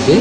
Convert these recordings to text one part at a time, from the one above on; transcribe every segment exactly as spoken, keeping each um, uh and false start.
Ici?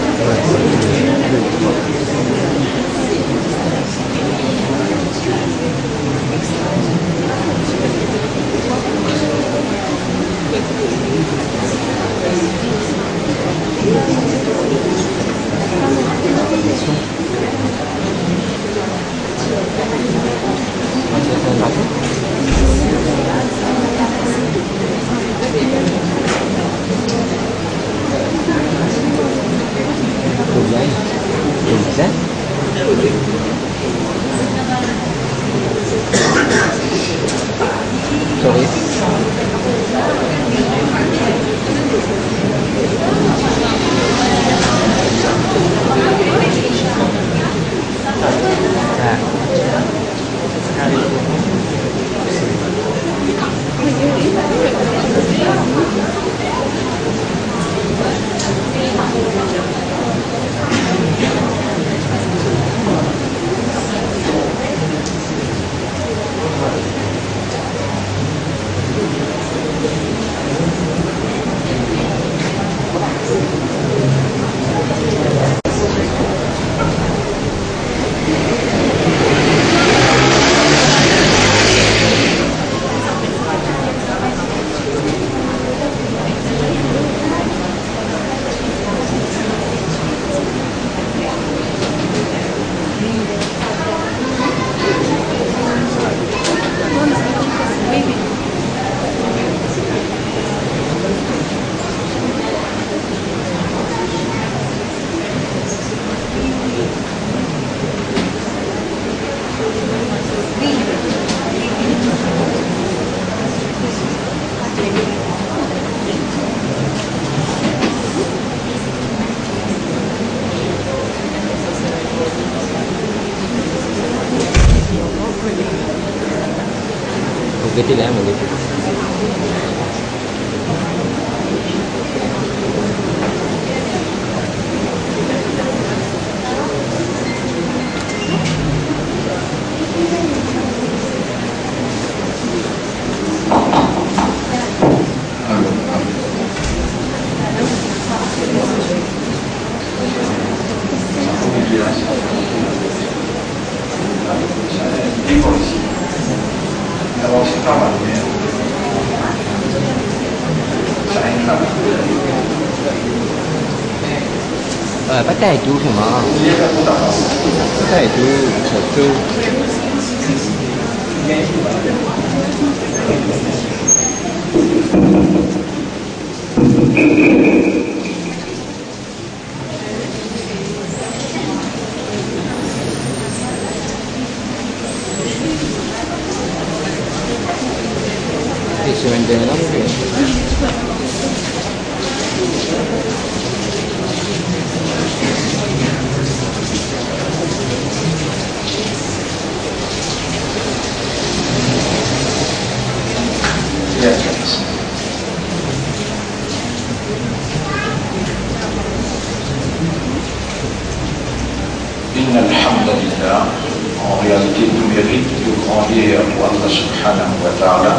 Begitu lah, begitu. Ờ, bắt tay chú không mà bắt tay chú sợ chú thì sự anh lắm kìa. En réalité, tout mérite de grandir pour Allah subhanahu wa ta'ala.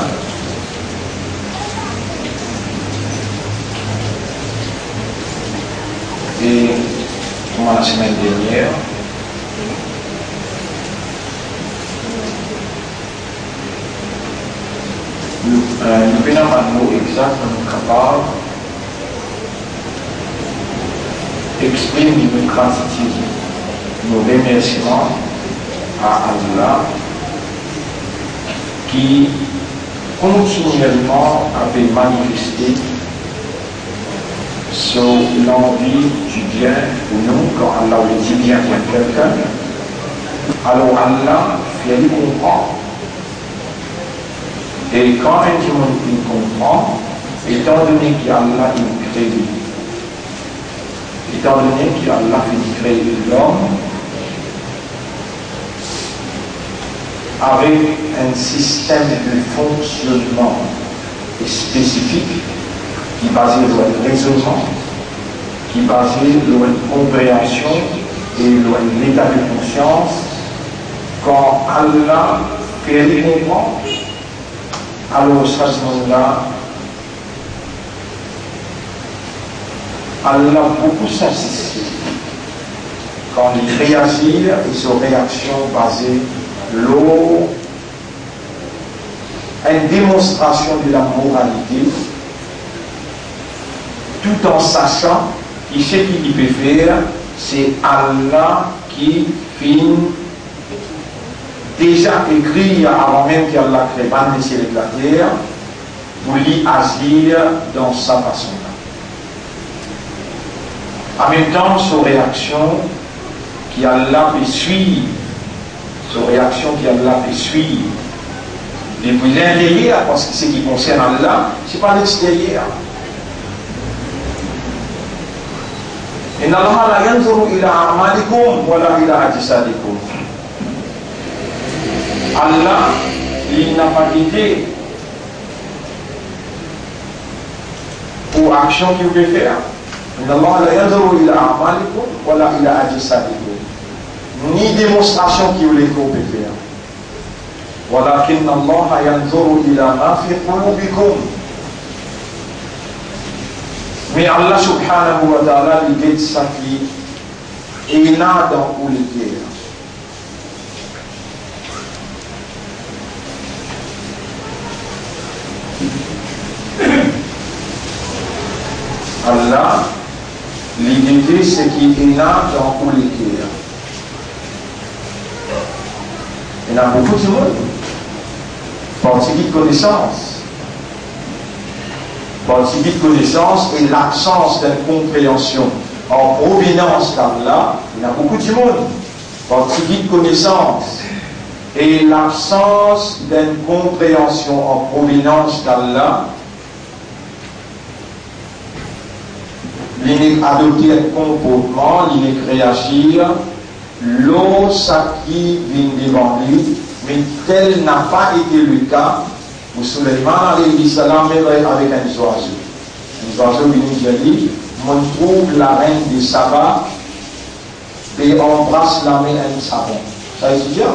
Et comme la semaine dernière, nous venons à un mot exact, nous sommes capables d'exprimer notre gratitude, nos remerciements à Allah qui continuellement avait manifesté sur l'envie du bien pour nous quand Allah le dit bien pour quelqu'un. Alors Allah fait lui comprendre. Et quand un monde il comprend, étant donné qu'Allah il crée, étant donné qu'Allah fait créer l'homme, avec un système de fonctionnement spécifique qui est basé sur le raisonnement, qui est basé sur une compréhension et sur l'état de conscience. Quand Allah fait les comprendre, alors à ce moment-là, Allah a beaucoup insisté quand il réagit et sur réaction basée l'eau, une démonstration de la moralité, tout en sachant que ce qu'il peut faire, c'est Allah qui finit déjà écrit avant même qu'Allah crée le ciel et la terre, pour lui agir dans sa façon-là. En même temps, sa réaction qui Allah peut suivre, sa réaction qui Allah peut suivre, depuis l'intérieur, parce que ce qui concerne Allah, ce n'est pas l'extérieur. إن الله لا ينظر إلى أعمالكم ولا إلى أجسادكم. Allah, il n'a pas d'idée pour action qu'il veut faire. إن الله لا ينظر إلى أعمالكم ولا إلى أجسادكم. Ni démonstration qu'il veut faire. ولكن الله ينظر إلى ما في قلوبكم. Mais Allah subhanahu wa ta'ala lui dit ça qui est là dans où il est. Allah l'idée c'est qui est là dans où il est. Il y a beaucoup de monde parce qu'il y a connaissance. Parce de connaissance et l'absence d'une compréhension en provenance d'Allah, il y a beaucoup de monde. Parce de connaissance et l'absence d'une compréhension en provenance d'Allah, il est adopté un comportement, il est réagir, l'eau ça qui vient devant lui, mais tel n'a pas été le cas. Pour Suleiman alayhi salam avec un oiseau. Un oiseau qui nous dit, on trouve la reine de Saba et embrasse la main à un savon. Ça veut dire?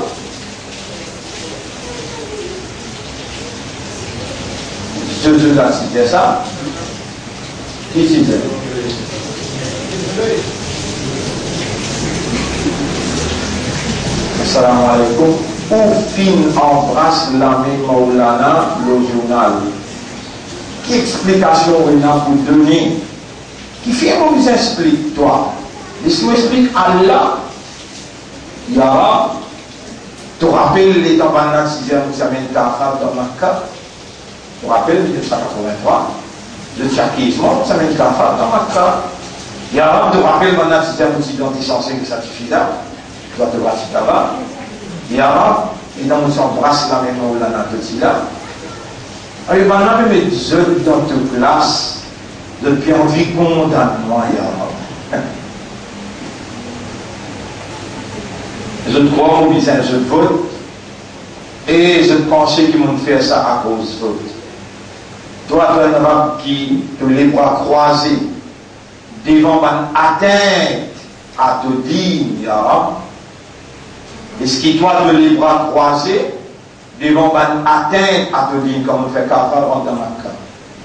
Je te l'ai cité ça. Qui disait? Assalamu alaikum. Oufin embrasse l'ami Maulana, le journal. Quelle explication on a pour donner? Qui fait qu'on nous explique, toi? Laisse-moi expliquer Allah. Il y a, tu rappelles les tabanak sixième Moussamen Kafar dans Makkah? Tu rappelles mille neuf cent quatre-vingt-trois? Le tchakisme, Moussamen Kafar dans Makkah. Il y a, tu rappelles maintenant sixième Moussamen qui est censé que ça suffit là? Tu vas te voir si tu vas. Il y a, et dans mon embrasse la même au lana de là. Alors, on a même des œufs dans toute classe, depuis envie condamnement, il y a. Je crois au bizarre, je vote, et je pensais qu'ils m'ont fait ça à cause de vote. Toi, tu es un arabe qui, tous les bras croisés, devant une atteinte à te dire, il y a. Est-ce qu'il doit te les bras croisés devant une atteinte à te dire comme on fait Kafar en Damakka?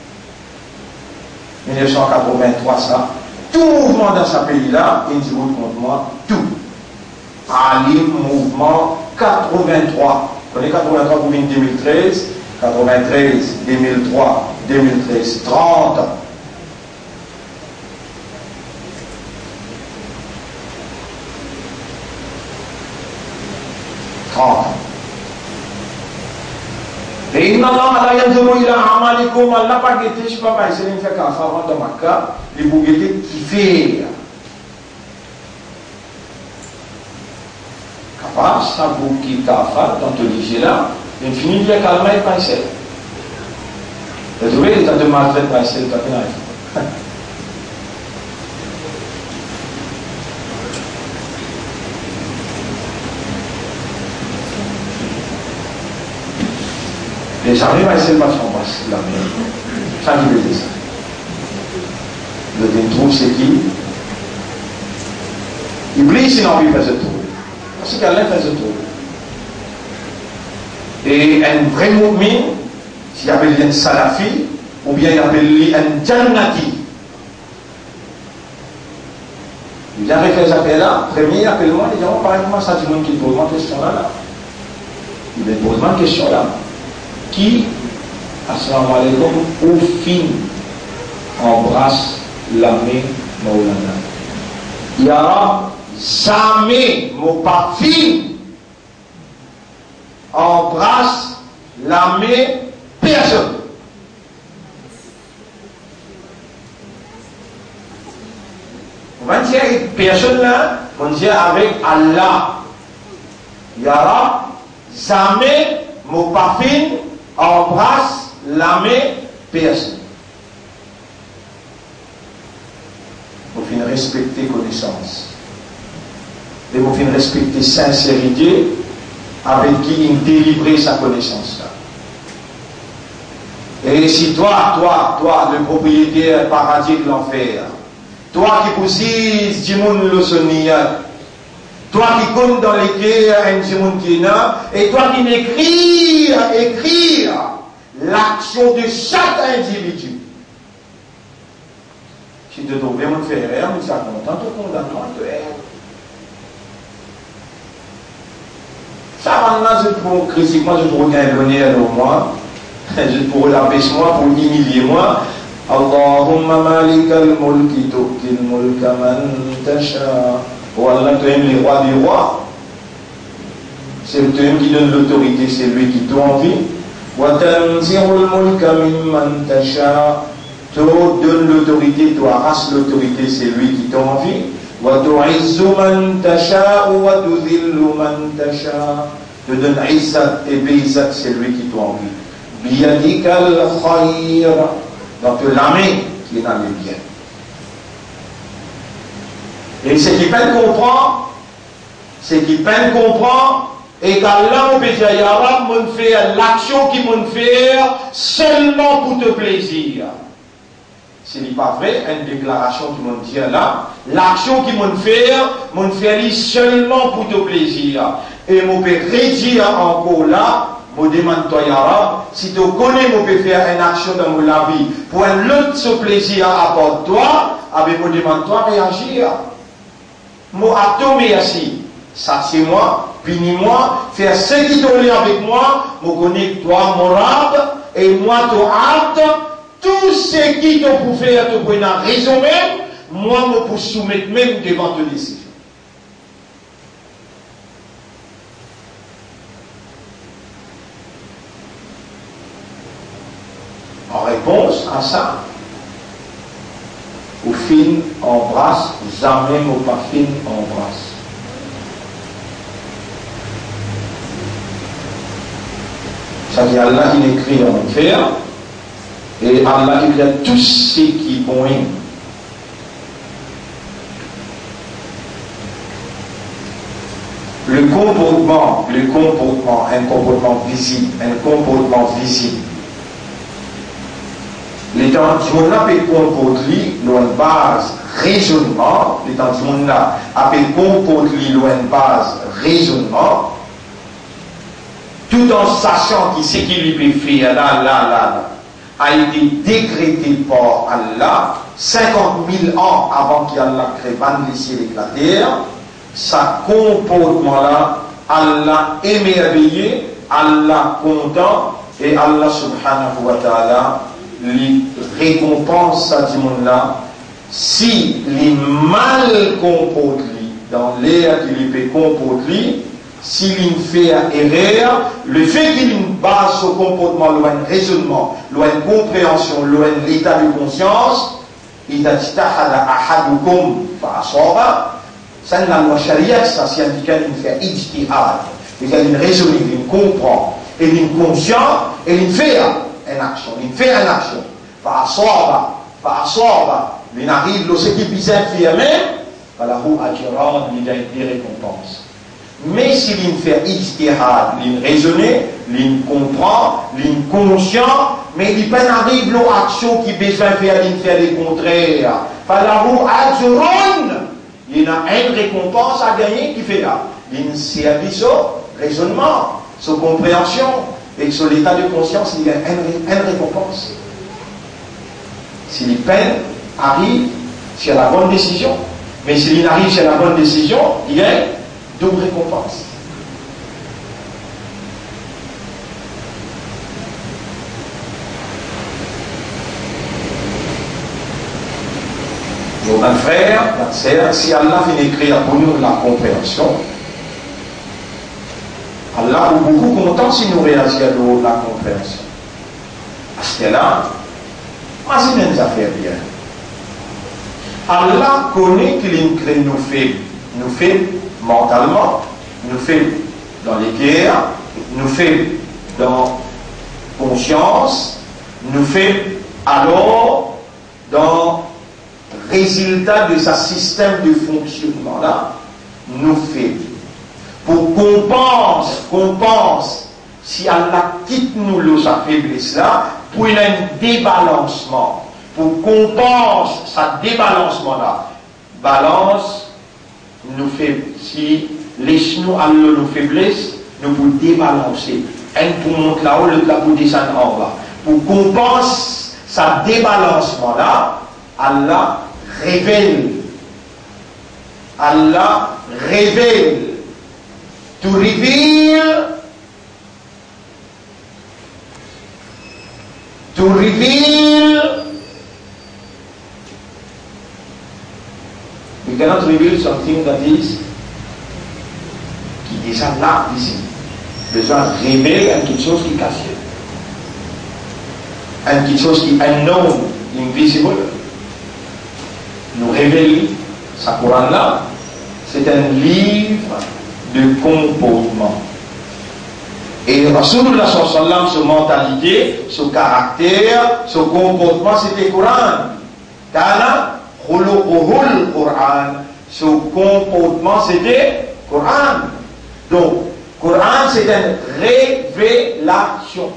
mille neuf cent quatre-vingt-trois, ça. Tout mouvement dans ce pays-là, il dit contre moi, tout. Ali, mouvement quatre-vingt-trois. Vous connaissez quatre-vingt-trois pour deux mille treize, quatre-vingt-treize, deux mille trois, deux mille treize, trente ans. Et inna Allah la yanzuru ila amalikum, Allah pas guetté, je sais pas pas, c'est une fait qu'à faire dans Makkah, les bouguetés qui fait. Capable, ça vous qui kafar dans tout le là, une finit de calmer et penser. Vous trouvez les tas de maltraits penser le tapin. Les gens ne vont pas se la même. Ça qui veut dire ça. Le détrou, c'est qui? Iblis, il n'a envie de faire ce tour. Parce qu'Allah fait ce tour. Et un vrai mu'min, s'il appelle un salafi, ou bien il appelle lui un jannati. Il a fait appel là, premier appel moi, il dit, oh, par exemple, ça dit monde qui pose une question là, là. Il me pose une question là. Qui, assalamu alaikum, au fin, embrasse la main Maulana. Ya jamais mon parfum embrasse la main personne. On va dire avec personne là, on dit avec Allah. Ya jamais mon parfum embrasse la main personne. Il faut respecter connaissance. Et il faut respecter sincérité avec qui il délivre sa connaissance. Et si toi, toi, toi, le propriétaire paradis de l'enfer, toi qui possèdes du monde le sonia, toi qui compte dans les cœurs un du monde qui est là, et toi qui n'écris, écrire l'action de chaque individu. Si tu trouves mon frère, nous sommes contents, tu condamnes de elle. Ça maintenant, je pour critiquer moi, je pour gagner au moi, je pour l'abaisser moi, pour humilier moi. Allahumma malikal mulki tu'til mulka man tasha. Oh Allah, tu aimes les rois des rois. C'est toi qui donne l'autorité, c'est lui qui t'a envie. Wa tanzirul mulka mimman tasha. Tu donnes l'autorité, tu arraches l'autorité, c'est lui qui t'a envie. Wa tu'izzu man tasha wa tudhillu man tasha. Tu donnes izzat et bizzat, c'est lui qui t'a envie. Biyadikal khayr. Donc la main qui est dans les biens. Et ce qui peine comprend, ce qui peine comprend, et qu'Allah me fait Yarab, me fait l'action qui me fait seulement pour te plaisir. Ce n'est pas vrai, une déclaration qui me dit là, l'action qui me fait, me fait seulement pour te plaisir. Et me peut redire encore là, me demande toi Yarab, si tu connais, me peut faire une action dans ma vie, pour un autre ce plaisir à part toi, avec me demande toi réagir. Moi, à toi, merci. Ça, c'est moi. Punis-moi. Faire ce qui t'ont avec moi. Me connais toi, mon rab. Et moi, ton acte. Tout ce qui t'ont pour faire, te prendre en raison même. Moi, me pour soumettre même devant ta décision. En réponse à ça, au fin embrasse, jamais au pas fin embrasse. Ça dit Allah il écrit en enfer et Allah il a tout ce qui est bon. Le comportement, le comportement, un comportement visible, un comportement visible. Les temps du monde là peut comporter une base raisonnement, les temps du monde là peut comporter une base raisonnement, tout en sachant que ce qu'il lui fait là, là, là, là, a été décrété par Allah cinquante mille ans avant qu'Allah crée les cieux et la terre. Ça comportement là, Allah émerveillé, Allah content et Allah subhanahu wa ta'ala les récompenses à ce monde-là, si les mal comportent dans l'air qu'il peut comporter, s'il fait erreur, le fait qu'il base son comportement, loin de raisonnement, loin de compréhension, loin de l'état de conscience, il a dit ahadukum fa asaba. Ça, dans la loi charia, ça signifie qu'il fait ijtihad, il a une raison, il comprend, il est conscient, et il fait une action, il fait une action. Fa asaba, fa asaba, il arrive, ce qui est bien affirmé, falahu ajran, il a des récompenses. Mais s'il fait ijtihad, il raisonne, il comprend, il conscient, mais il peut arriver à l'action qui besoin de faire, il fait le contraire. Falahu ajran, il y a une récompense à gagner qui fait là. Il service au raisonnement, sa compréhension et sur l'état de conscience, il y a une, une récompense. Si les peines arrivent, c'est la bonne décision. Mais s'il arrive sur la bonne décision, il y a double récompense. Donc, notre frère, notre sœur, si Allah vient écrire pour nous la compréhension, Allah est beaucoup content si nous réalisons la compréhension. Parce que là, moi, c'est une affaire bien. Allah connaît qu'il nous fait, nous fait mentalement, nous fait dans les guerres, nous fait dans conscience, nous fait alors dans résultat de ce système de fonctionnement là, nous fait pour qu'on pense, qu'on pense, si Allah quitte nous le sa faiblesse là, pour il y a un débalancement, pour qu'on pense ce débalancement là, balance nous fait, si laisse-nous à nos faiblesses, nous pour débalancer, un pour monter là-haut, l'autre là pour descendre en bas, pour qu'on pense ce débalancement là, Allah révèle, Allah révèle, to reveal, to reveal, we cannot reveal something that is, qui est déjà là, ici. Besoin révéler quelque chose qui est caché, quelque chose qui est unknown, invisible. Nous révèle, ce Coran-là, c'est un livre de comportement. Et Rasulullah sallallahu alayhi wa sallam, sa mentalité, son caractère, son comportement, c'était Coran. Kana khuluquhul Coran. Son comportement, c'était Coran. Donc, Coran, c'est une révélation.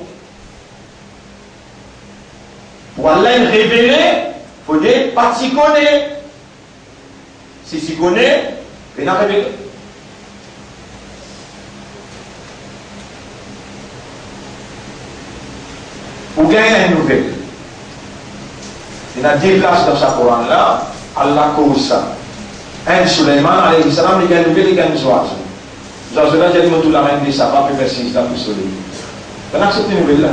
Pour Allah révéler, il faut dire, pas s'y connaît. Si s'y connaît, il n'a révélé. Pour gagner une nouvelle, il y a deux places dans ce Coran-là, Allah cause ça. Un Suleiman, alayhi salam, il y a une nouvelle, il y a une joie. Joie, là, j'ai dit, tout la reine des sabbats, puis verset là pour soleil. On accepte une nouvelle là.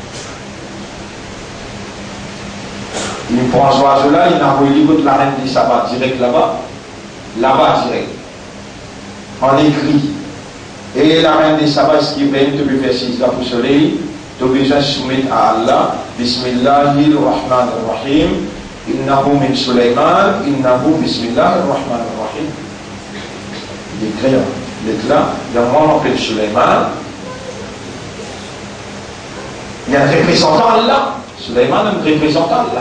Il prend ce oiseau-là, il envoie toute la reine des sabbats direct là-bas, là-bas direct, en écrit. Et la reine des sabbats, ce qui est bien, tu peux faire six là pour soleil, tu peux besoin de soumettre à Allah, Bismillahirrahmanirrahim, Innahu min Sulaiman, Innahu Bismillahirrahmanirrahim. Il écrit, il est là, il y a moi, on appelle Sulaiman. Il y a un représentant là, Sulaiman, un représentant là.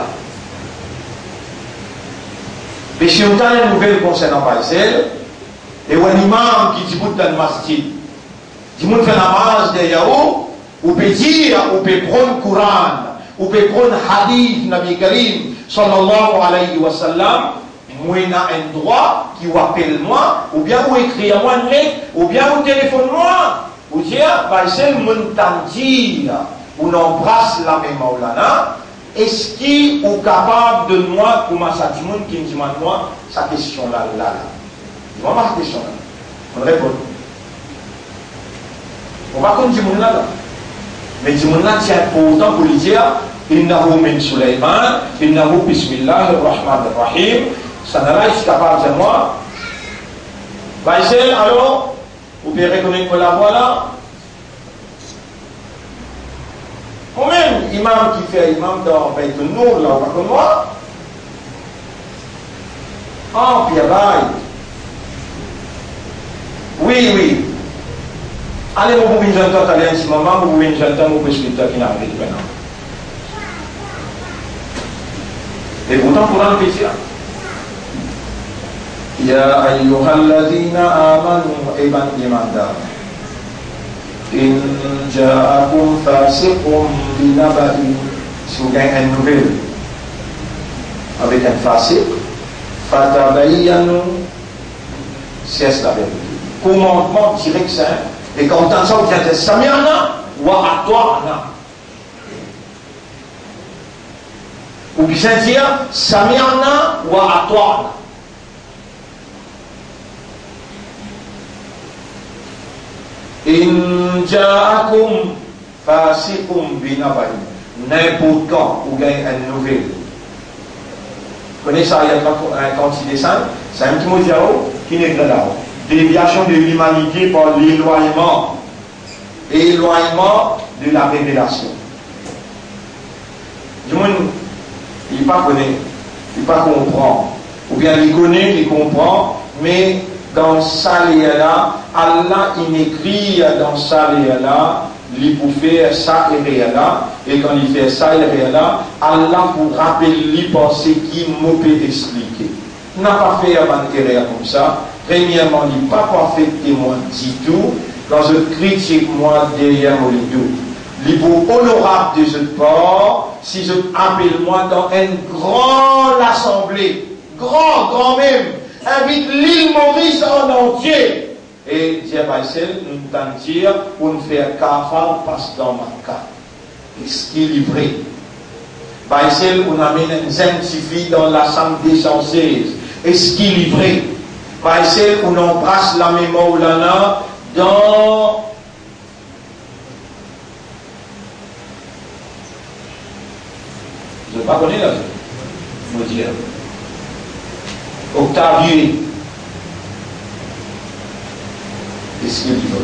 Mais si on a une nouvelle concernant Baïsel, et un imam qui dit dans le masjid, dit qu'on fait la namaz de Yahou, ou peut dire, ou peut prendre le Coran, ou peut prendre le hadith, Nabi Karim, sallallahu alayhi wa sallam, moi, j'ai un droit qui appelle moi, ou bien vous écrivez moi une lettre, ou bien vous téléphonez moi, ou dire, Baïsel, mon tandir, ou n'embrasse la même Maulana. Est-ce qu'il est capable de moi, comment ça dit, qui me demande moi, sa question là, là, là. Dis-moi ma question là. On répond. On va comme dire là, là. Mais dis là, c'est important pour lui dire, Innahu min Sulaiman, Innahu Bismillahirrahmanirrahim. Ça n'a pas été capable de moi. Baïsel, alors, vous pouvez reconnaître que la voix là. Moi-même, imam qui fait imam dans Beit Nour, là, pas comme moi. Ah, puis oui, oui. Allez, vous pouvez nous entendre, allez, un petit moment, vous pouvez nous entendre, vous pouvez expliquer qui n'a arrivé maintenant. Et pourtant, pour le petit, Ya ayyuhalladhina amanu iman imandar. In ja'akum fasiqum binaba'in. Si vous gagnez une nouvelle avec un fasiq, fatabayyanu, c'est la vérité. Commandement direct, c'est et quand on entend ça, vous dites Samirna wa atwa'na. Ou bien dire Samirna wa atwa'na. In ja'akum fasiqum binabain. N'importe quand, vous gagnez une nouvelle. Vous connaissez ça, il y a quand il descend, c'est un petit mot qui n'est pas là. Déviation de l'humanité par l'éloignement. Éloignement de la révélation. Du monde, il ne connaît, il ne comprend. Ou bien il connaît, il comprend, mais dans ça, là, Allah, il écrit dans ça, là, il peut faire ça et là, et quand il fait ça et là, Allah pour rappeler par ce qui m'a peut expliquer. Il n'a pas fait avant de comme ça. Premièrement, il n'a pas fait témoin du tout. Quand je critique moi derrière mon tout, il est honorable de ce port si je appelle moi dans une grande assemblée, grand, grand même, invite l'île Maurice en entier. Et Dieu va essayer de nous dire pour nous faire kafar passe dans ma cas. Est-ce qu'il est livré? Va essayer de nous amener un scientifique dans l'assemblée française. Est-ce qu'il est livré? Va essayer de nous embrasse la mémoire là dans je ne sais pas connaître là, je veux dire. Octavier. Qu'est-ce qu'il dit?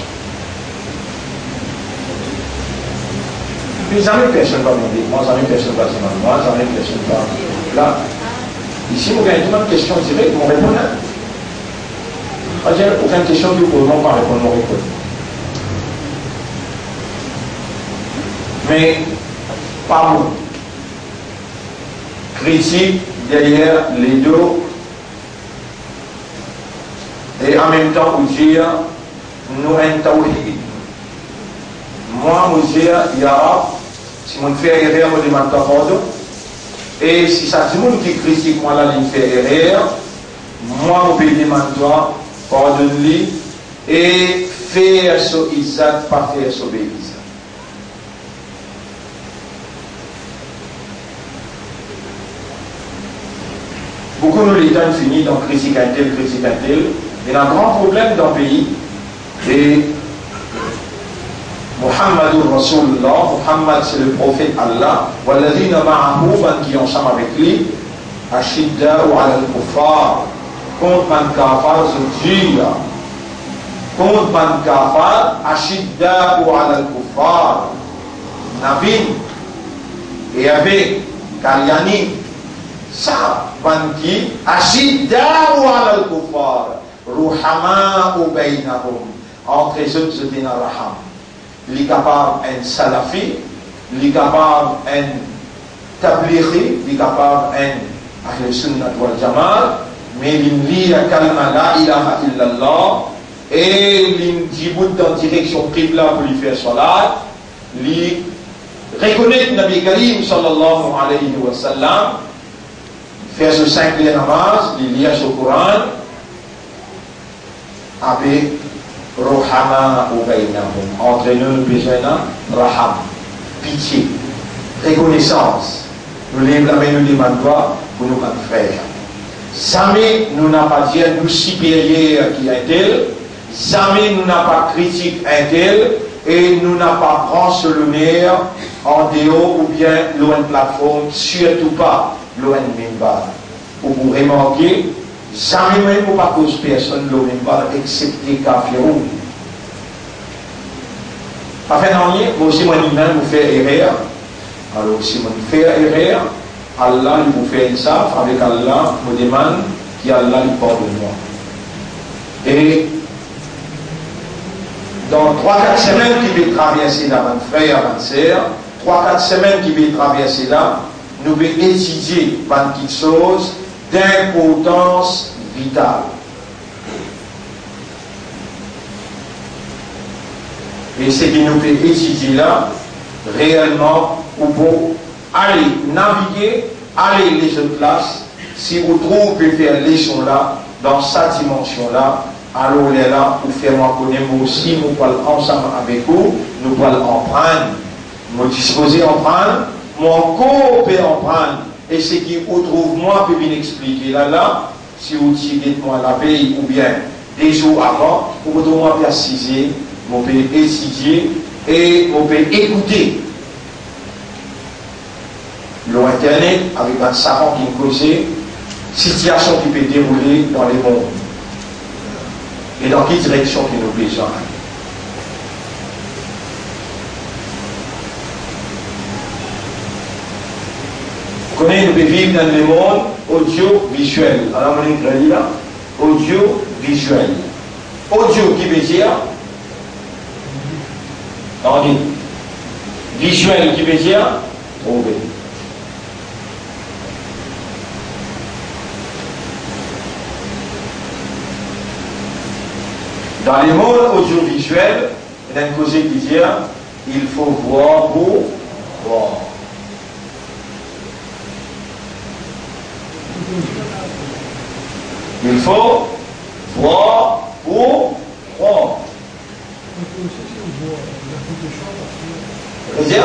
Puis jamais personne ne va demander, moi jamais personne ne va demander, moi jamais personne ne va. Là, ici, vous avez une question directe, mon répondeur. Moi, j'ai aucune question que vous ne pouvez pas répondre, mon répondeur. Mais, pas vous. Critique derrière les deux. Et en même temps, vous dire, nous un tawhid. Moi, vous dire, ya, si mon fait erreur, je demande pardon. Et si ça dit monde qui critique moi là, il fait erreur, moi, je peux demander toi, pardonne-lui, et faire ce Isaac, pas faire ce Isaac. Beaucoup de l'État finit dans critique un tel, critique un tel. Il y a un grand problème dans le pays. Et Muhammadur Rasulullah, Muhammad c'est le prophète Allah, Walladhina ma'ahu, qui ont ensemble avec lui, Ashidda ou ala al-Kuffar, contre man kafar zujia, contre man kafar, Ashidda ou ala al-Kuffar, Nabi, et avec Kalyani, ça, banki, Ashidda ou ala al-Kuffar, Ruhama ou Bainahum, entre eux, c'était un raham. Il est capable un salafi, il est capable un tablighi, il est capable un ahl sunnah wal jamal, mais il lit la kalma la ilaha illallah et il dit dans direction qibla pour lui faire salat, il reconnaît le Nabi Karim sallallahu alayhi wa sallam, faire ce cinq namaz, il lit ce Coran avec Rohama ou Bainahum, entre nous, besoin Raham, pitié, reconnaissance. Nous les blâmons, nous demandons pour nous frères. Jamais nous n'avons pas dit nous supérieurs qui est tel, jamais nous n'avons pas critiqué un tel, et nous n'avons pas pris le nerf en dehors ou bien loin de plateforme, surtout pas loin de minbar. Pour vous remarquer, jamais même ou pas cause personne ne minbar excepté Kafirou. Enfin, non, moi aussi, moi, lui-même, vous faites erreur. Alors, si vous faites erreur, Allah, il vous fait une saf, avec Allah, vous demande qu'Allah lui pardonne moi. Et dans trois quatre semaines qui vont traverser là, mon frère, ma sœur, trois quatre semaines qui vont traverser là, nous allons étudier une petite chose d'importance vitale. Et ce qui nous fait étudier là, réellement, ou pour aller naviguer, aller les autres places, si vous trouvez faire les leçons là, dans cette dimension-là, alors on est là pour faire moi connaître, moi aussi, nous parlons ensemble avec vous, nous parlons en prendre, nous disposer en prendre, moi coopérer en prendre, et ce qui vous trouve moi peut bien expliquer là, là, si vous tirez moi la veille ou bien des jours avant, vous pouvez moi préciser on peut étudier et on peut écouter. L'internet avec un savant qui nous cause situation qui peut dérouler dans les mondes et dans quelle direction qui nous besoin. Vous connaissez, nous vivons dans le monde audiovisuel. Alors, on dit là, audiovisuel. Audio qui veut dire, on dit, visuel qui veut dire, trouver. Dans les mondes audiovisuels, il y a une cause qui dit il faut voir pour voir. Il faut voir pour voir. C'est-à-dire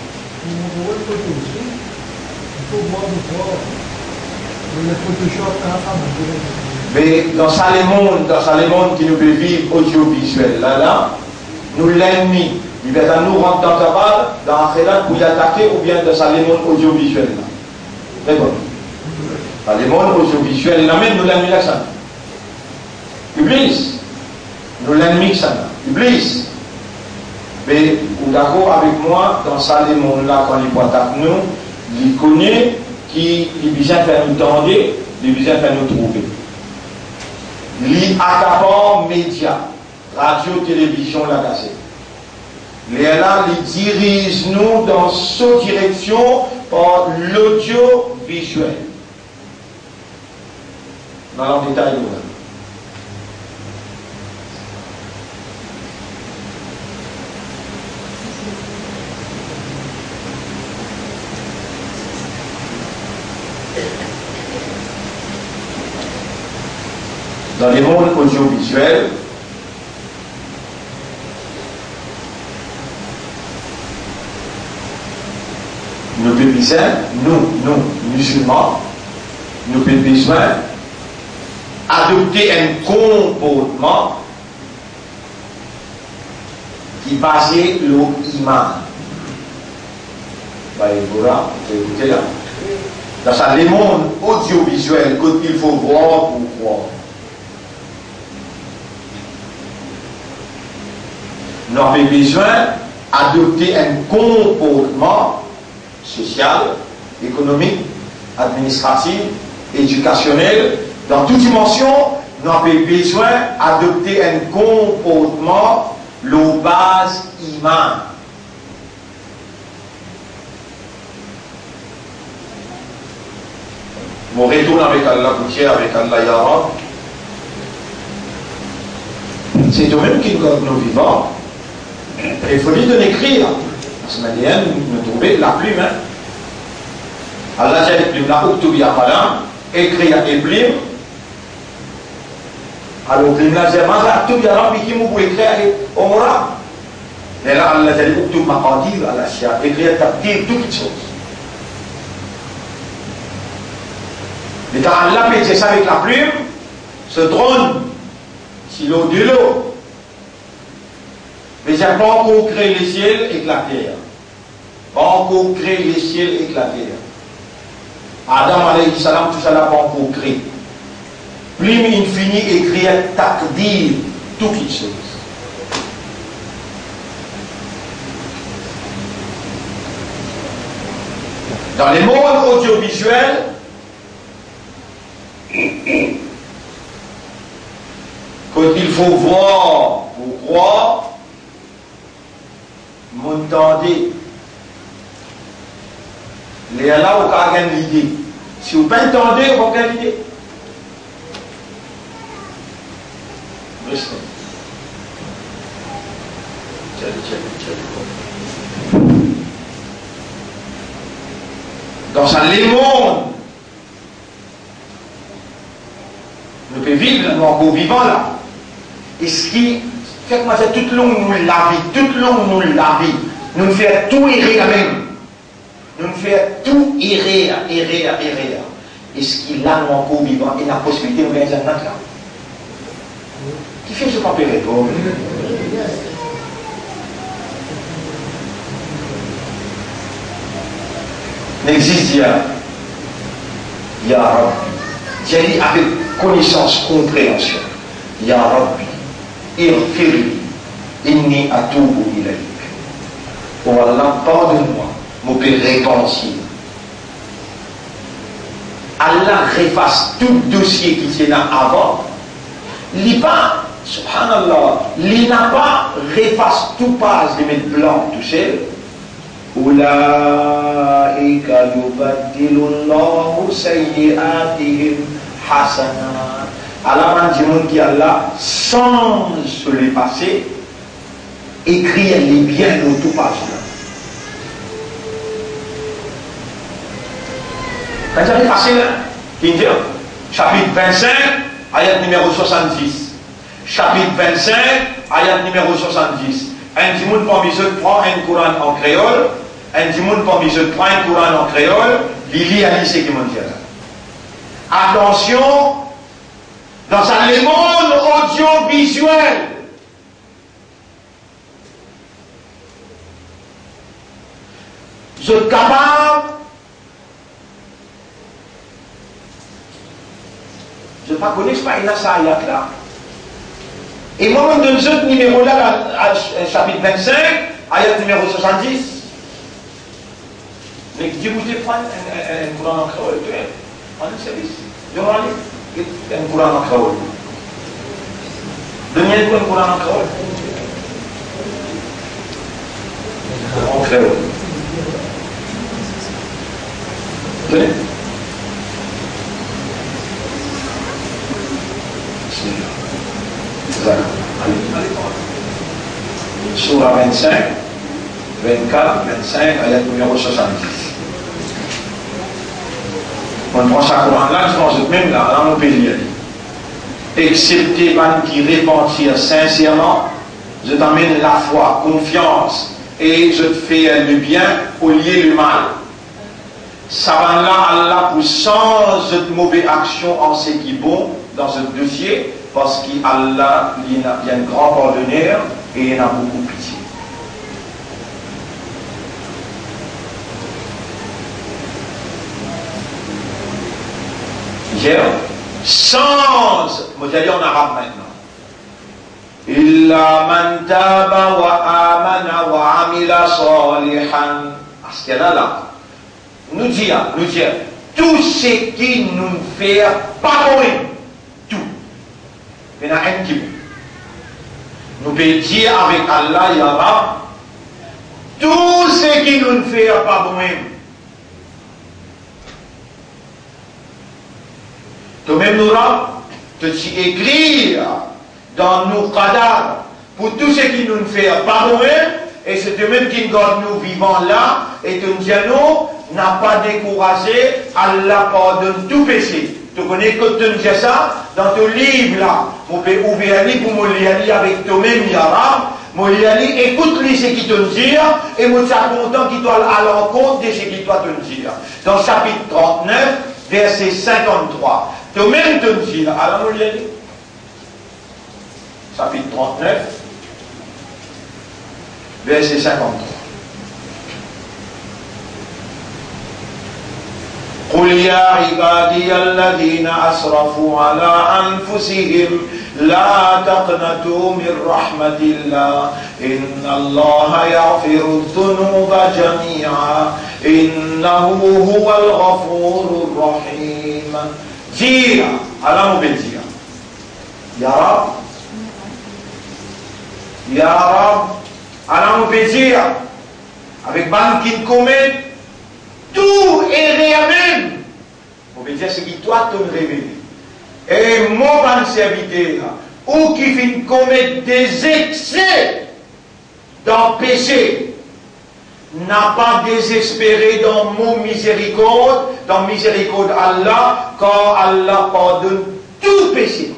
mais dans ça les mondes, dans ça les mondes qui nous peut vivre audiovisuel, là, là, nous l'ennemi, il va nous rendre dans ta balle, dans un khélal pour y attaquer, ou bien dans ça les mondes audiovisuels, là. D'accord. Dans les mondes audiovisuels, là même nous l'ennemi là, ça. Iblis, nous l'ennemi ça, Iblis. Mais vous d'accord avec moi, dans ça les mondes là, quand il attaque nous, il connaît qui il vient faire nous tendre, il vient faire nous trouver. Les accaparants médias, radio, télévision, la cassette. Les là, les dirigent nous dans cette direction par l'audiovisuel. Dans le détail, nous. Dans les mondes audiovisuels, nous avons besoin, nous, nous, musulmans, nous avons besoin d'adopter un comportement qui est basé sur l'iman. Voilà, vous écoutez là. Dans ça, les mondes audiovisuels, il faut voir pour voir. Nous avons besoin d'adopter un comportement social, économique, administratif, éducationnel, dans toute dimension. Nous avons besoin d'adopter un comportement, la base iman. Mon retour avec Allah, avec Allah Yara, c'est de même que nous vivons. Et il faut lui donner écrire. Parce que maintenant, nous trouvons la plume. Hein. Allah a dit la octobie à Palam, écrit à plume. Alors, plume là, c'est ma octobie à Palam, qui m'a écrit au Mora. Et là, Allah a dit octobie à dire à la Chia, écrire à dire toutes les choses. Mais quand Allah met ça avec la plume, ce drone, si l'eau de l'eau. Mais il n'y a pas encore créé les ciels et la terre. Pas encore créé les ciels et la terre. Adam alayhi salam, tout ça n'a pas encore créé. Plume infinie écrit takdir, toutes les choses. Dans les mondes audiovisuels, quand il faut voir pour croire, m'entendez. Les là, vous avez une idée. Si vous ne pas entendez, vous n'avez pas l'idée. Restez. Dans un les mondes, nous pouvons vivre, nous encore vivants là. Et ce qui fait que moi, c'est tout le long nous la vie, tout le long nous la vie, nous nous faisons tout errer la même. Nous nous faisons tout errer, errer, errer. Et ce qui là, nous encore vivants, et la possibilité de nous gagner un là. Qui fait ce qu'on peut répondre? n'existe pas. Ya Rabbi. Dis avec connaissance, compréhension. Ya Rabbi. Irfirli. Inni atubu ilayk. Oh Allah, pardonne-moi. Mon Père repentir. Allah efface tout dossier qui était là avant. Il pas, subhanallah, il n'a pas efface tout page de mettre blanc tout seul. Ulaika yubaddilullahu sayyi'atihim hasanat. Allah m'a dit que Allah change le passé, écrit les biens dans tout page là. Quand j'avais passé là, chapitre vingt-cinq, ayat numéro soixante-dix. Chapitre vingt-cinq, ayat numéro soixante-dix. Un du monde parmi eux prend un Coran en créole, un du monde parmi eux prend un Coran en créole, il lit à lycée qui m'ont dit là. Attention, dans un monde audiovisuel, je suis capable. Je ne connais pas une ayat là. Et moi, je donne ce numéro là, chapitre vingt-cinq, ayat numéro soixante-dix. Mais dis-vous, tu prends un Coran en créole, tu es en service. Je vais aller, un Coran en créole. Donnez-moi un Coran en créole. En créole. Tenez. Surah vingt-cinq, vingt-quatre, vingt-cinq, ayat numéro soixante-dix. On prend ça Coran là, je pense même là, dans mon pays. Excepté man qui repentir sincèrement, je t'emmène la foi, confiance, et je te fais le bien au lieu du mal. Ça va là, Allah pour changer de mauvaise action en ce qui est bon dans ce dossier. Parce qu'Allah, il y a un grand pardonneur et il y en a beaucoup pitié. Hier, change, je vais dire en arabe maintenant. Illa man taba wa amana wa amila salihan. À ce qu'il y a là, nous dit, nous dit, tout ce qui nous fait pardonner. Il y en a un qui nous peut dire avec Allah, Ya Rab, tout ce qui nous fait pas bon. Toi-même, nous Rab, te dis écrire dans nos qadar pour tout ce qui nous fait pas bon, et c'est toi-même qui garde nous vivants là, et tu nous dis nous, n'a pas découragé, Allah pardonne tout péché. Tu connais que tu nous dis ça dans ton livre là. On peut ouvrir un livre pour me lire avec toi-même, Yara. Mon lire, écoute-lui ce qu'il te dit et moi, je suis content qu'il doit à l'encontre de ce qu'il doit te dire. Dans le chapitre trente-neuf, verset cinquante-trois. Toi-même te dis là. Alors, mon lire. Chapitre trente-neuf, verset cinquante-trois. قل يا عبادي الذين أسرفوا على أنفسهم لا تقنطوا من رحمة الله إن الله يغفر الذنوب جميعا إنه هو الغفور الرحيم. Dire, Allah nous bénira. Ya Rab, Ya Rab, Allah nous bénira. Avec ban qui commet tout est réel. On veut dire ce qui doit te révéler. Et mon bon serviteur, ou qui finit commettre des excès dans le péché, n'a pas désespéré dans mon miséricorde, dans miséricorde Allah, quand Allah pardonne tout péché.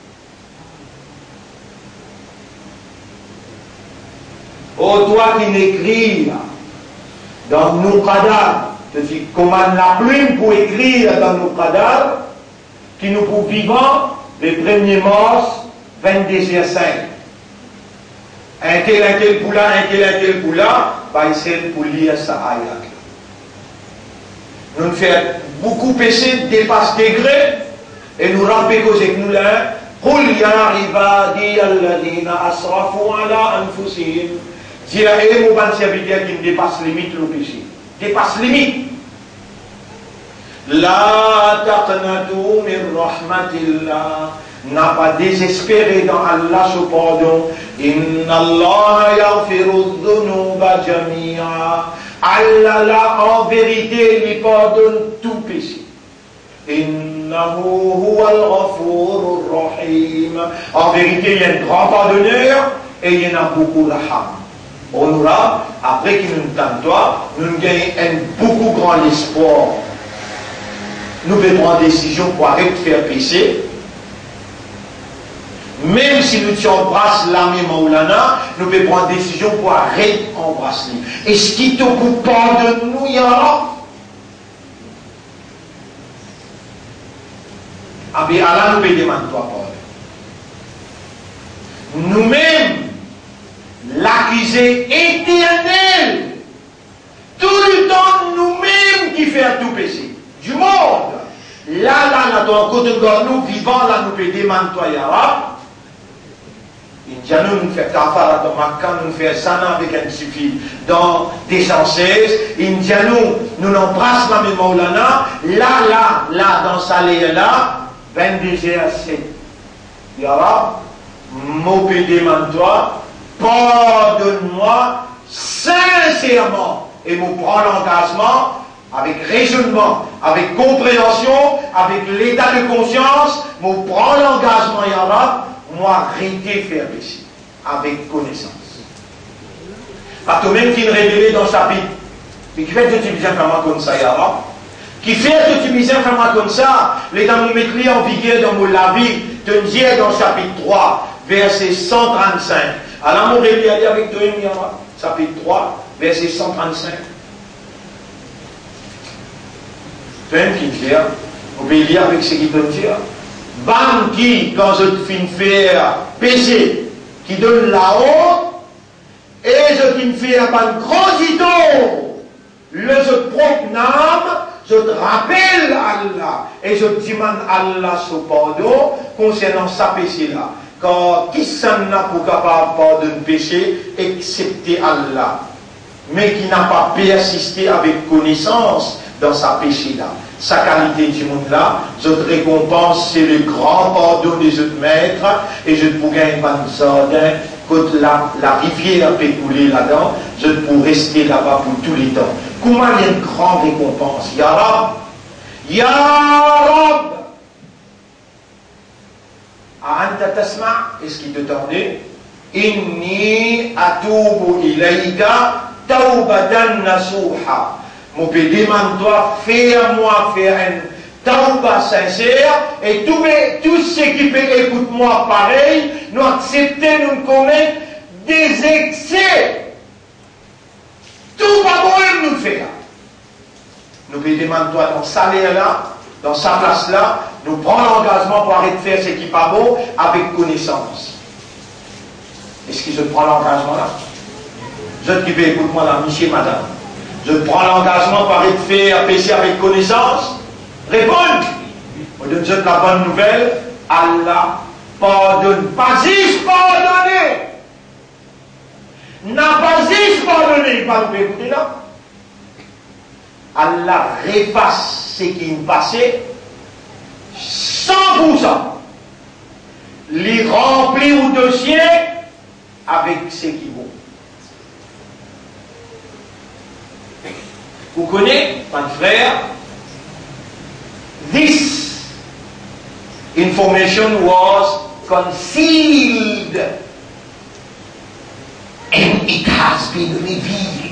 Au doigt qui n'écrit dans nos qadar, c'est-à-dire commande la plume pour écrire dans nos qadar, qui nous pour vivants, les premiers morts, vingt-deux heures cinq. Un tel, un tel pour là, un tel, un tel pour là, bah, c'est pour lire ça ayat. nous faisons beaucoup péché, dépasse degré, et nous rampons cause avec nous là. قل يا عبادي الذين أسرفوا على أنفسهم. Dis à eux, mon bon serviteur qui dépasse limite le péché. Dépasse limite. La taqnatu min rahmatillah. N'a pas désespéré dans Allah ce pardon. Inna Allah yaghfiru dhunuba jami'a. Allah là en vérité lui pardonne tout péché. Innahu huwal ghafurur rahim. En vérité, il y a un grand pardonneur et il y en a beaucoup raham. On aura, après qu'il nous tente toi, nous gagnons un beaucoup grand espoir. Nous pouvons prendre décision pour arrêter de faire péché. Même si nous embrassons l'ami Maulana, nous pouvons prendre décision pour arrêter d'embrasser. Et ce qui te coupe pas de nous, il y a. Ah bien, Allah nous peut demander toi, Paul. Nous-mêmes, l'accusé éternel, tout le temps, nous-mêmes qui faisons tout péché. Du monde. Là, là, là, dans le côté de nous, vivants, là, nous peut demander toi, Yara. Indianou nous fait kafara dans Makkah, nous fait sana avec un suffit dans des seize. Indianou nous embrasse la même Maulana. Là, là, là, dans Salé, là, vingt-deux heures sept. Yara, mon demande toi, pardonne-moi sincèrement. Et nous prend l'engagement avec raisonnement, avec compréhension, avec l'état de conscience, nous prend l'engagement, Yara. Moi, arrêtez de faire péché, avec connaissance. Parce que même qui est révélé dans le chapitre, qui fait d'utiliser un femme comme ça, Yara, qui fait d'utiliser un femme comme ça, les dames nous mettent en vigueur dans mon lavis, tenir dans le chapitre trois, verset cent trente-cinq. Alors, mon réveil aller avec toi, Yara, chapitre trois, verset cent trente-cinq. Femme qui fait, on peut lire avec ce qui peut dire. Bam qui, quand je finis faire péché, qui donne la honte, et je finis faire un grand idole, le je proclame, je te rappelle Allah, et je demande Allah ce pardon concernant sa péché-là. Car qui s'en n'a pour capable pardonner péché, excepté Allah, mais qui n'a pas persisté avec connaissance dans sa péché-là. Sa qualité du monde là, je te récompense, c'est le grand pardon des autres maîtres, et je te pourrais un pan sardin, quand la, la rivière peut couler là-dedans, je te pourrais rester là-bas pour tous les temps. Comment il y a une grande récompense? Ya Rab, Ya Rab, Anta tasma, est-ce qu'il te tendait? Inni atubu ilayka tawbatan nasuha. Mon père demande-toi, fais-moi faire un tauba sincère, et tous tout ceux qui peuvent écouter-moi pareil, nous accepter, nous commettre des excès. Tout pas bon, nous le faire. Nous père demande-toi dans sa là, dans sa place là, nous prenons l'engagement pour arrêter de faire ce qui n'est pas bon avec connaissance. Est-ce que je prends l'engagement là? Je qui peux écouter-moi là, monsieur, madame. Je prends l'engagement par être fait à pécher avec connaissance. Répondre. On donne la bonne nouvelle. Allah pardonne. Pas juste pardonner. N'a pas juste pardonné. Pas nous écouter là. Allah repasse ce qui est passé. cent pour cent. Les remplir au dossier avec ce qui est bon. Vous connaissez, mon frère, this information was concealed and it has been revealed.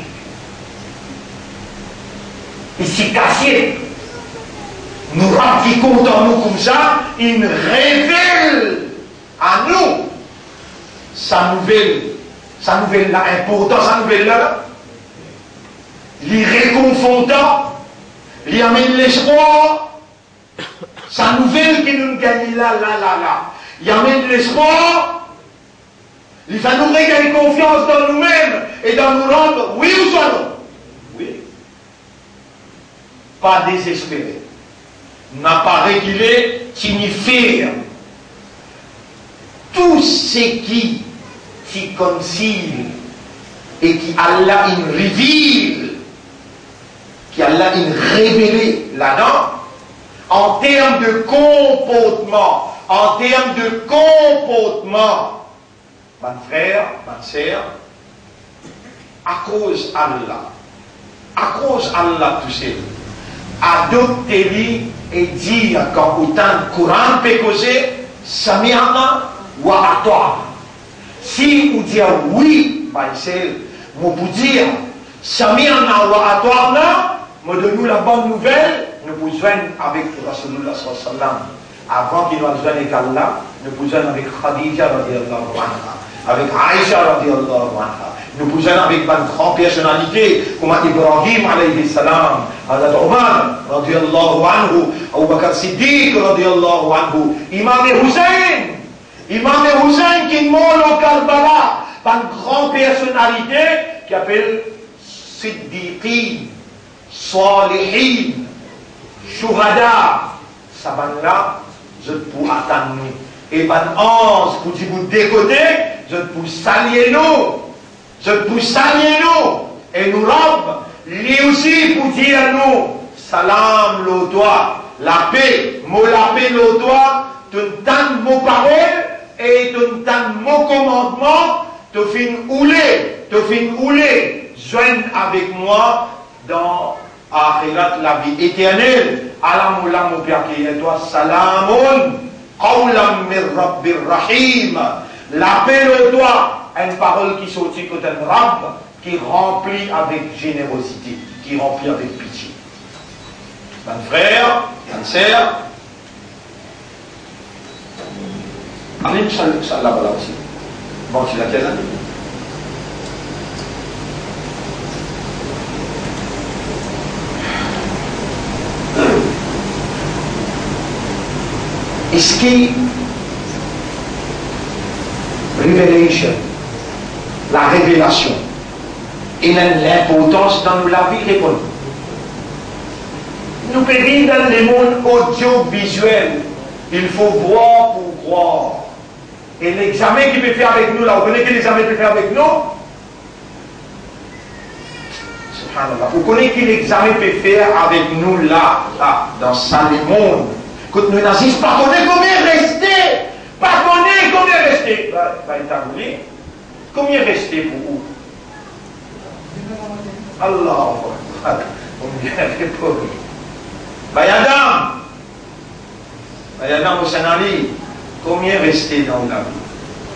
Et c'est caché. Nous rendons compte en nous comme ça, il révèle à nous sa nouvelle, sa nouvelle là, important, sa nouvelle là. Il réconfortant, il amène l'espoir, sa nouvelle qui nous gagne là, là, là, là. Il amène l'espoir, il fait nous regagner confiance dans nous-mêmes et dans nous rendre, oui ou soit non? Oui. pas désespéré. N'a pas reculé, signifie tout ce qui t'y concile et qui Allah une révèle, qui Allah une révélé là-dedans, en termes de comportement, en termes de comportement, mon frère, ma sœur, à cause Allah, à cause Allah tout seul, adopter et dire quand autant de Coran peut causer, Sami'ana wa ata'na. Si vous dites oui, ma sœur, vous pouvez dire Sami'ana wa ata'na, me donne-nous la bonne nouvelle, nous pouvons joindre avec Rasulullah sallallahu alayhi wa sallam. Avant qu'il nous joigne avec Allah, nous pouvons joindre avec Khadija radiallahu anha, avec Aïcha radiallahu anha. Nous pouvons joindre avec une grande personnalité comme Ibrahim alayhi salam, Hazrat Omar radiallahu anhu, Abu Bakr Siddiq radiallahu anhu, Imam Hussein, Imam Hussein qui est mort au Karbala, une grande personnalité qui appelle Siddiqin, Salihin, Shuhada, ça va là, je peux attendre. Et ben onze, pour dire vous décoder, je peux saluer nous, je peux saluer nous, et nous robes, lui aussi pour dire nous, salam le toi, la paix, mot la paix le toi, tu entends mon parole, et tu entends mon commandement, tu finis ouler, tu finis ouler, joigne avec moi dans Akhirat, la vie éternelle. Alamoulam mon Père qui est toi, salamun, qawlam mir rabbir rahim. La paix de toi, une parole qui sortit côté de Rabb, qui remplit avec générosité, qui remplit avec pitié. Mon frère, mon sœur, Alim Salah là aussi. Bon, c'est laquelle année? Est-ce que révélation, la révélation, il a l'importance dans nous la vie répondre. Nous péris dans le monde audiovisuel, il faut voir pour croire. Et l'examen qu'il peut faire avec nous, là, vous connaissez que l'examen qu'il peut faire avec nous? Subhanallah. Vous connaissez que l'examen peut faire avec nous, là, là, dans ça, le monde. Quand nous n'agissons pas, connaître combien rester, pas connaître combien rester. Bah, bah, établi. Combien rester pour vous? Allah, combien répondre? Bah, Yadam, bah, Yadam au Sénali, combien rester dans la vie?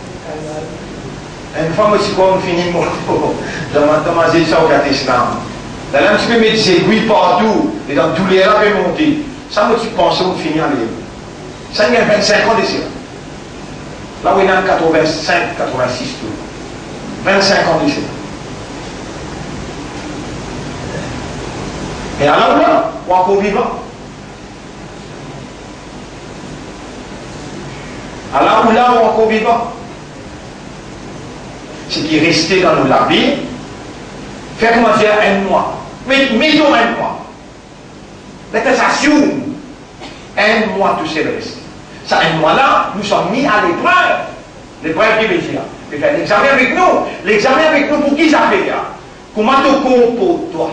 Une fois, moi, si on finit mon tour, dans ma gestion au catéchisme, là, un petit peu mettre ses aiguilles partout, et dans tous les airs, on peut monter. Ça, moi, tu penses où finir les livres. Ça, il y a vingt-cinq ans d'ici. Là où il y a quatre-vingt-cinq, quatre-vingt-six, tout. vingt-cinq ans d'ici. Et alors là, on est encore vivant. Alors où là, on est encore vivant. Ce qui est resté dans nos lavis, faites-moi dire un mois. Mettons un mois. Mettez ça sur un mois tout c'est resté. Ça, un mois là, nous sommes mis à l'épreuve. L'épreuve qui veut dire, il fait l'examen avec nous. L'examen avec nous, pour qui ça fait? Comment te comportes toi?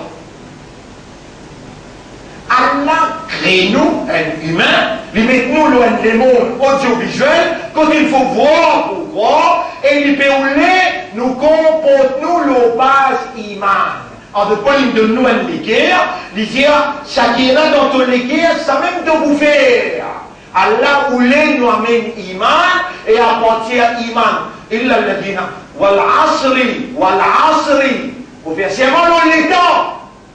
Allah crée nous, un humain, lui met nous loin des mondes audiovisuels, quand il faut voir pour voir, et il peut nous comporte nous le base iman. En de quoi il donne nous un l'équerre, il dit, chacun dans ton l'équerre, ça même de vous faire. Allah voulait nous amène iman, et à partir iman, il a dit, wal asri, wal asri, au verset avant le temps.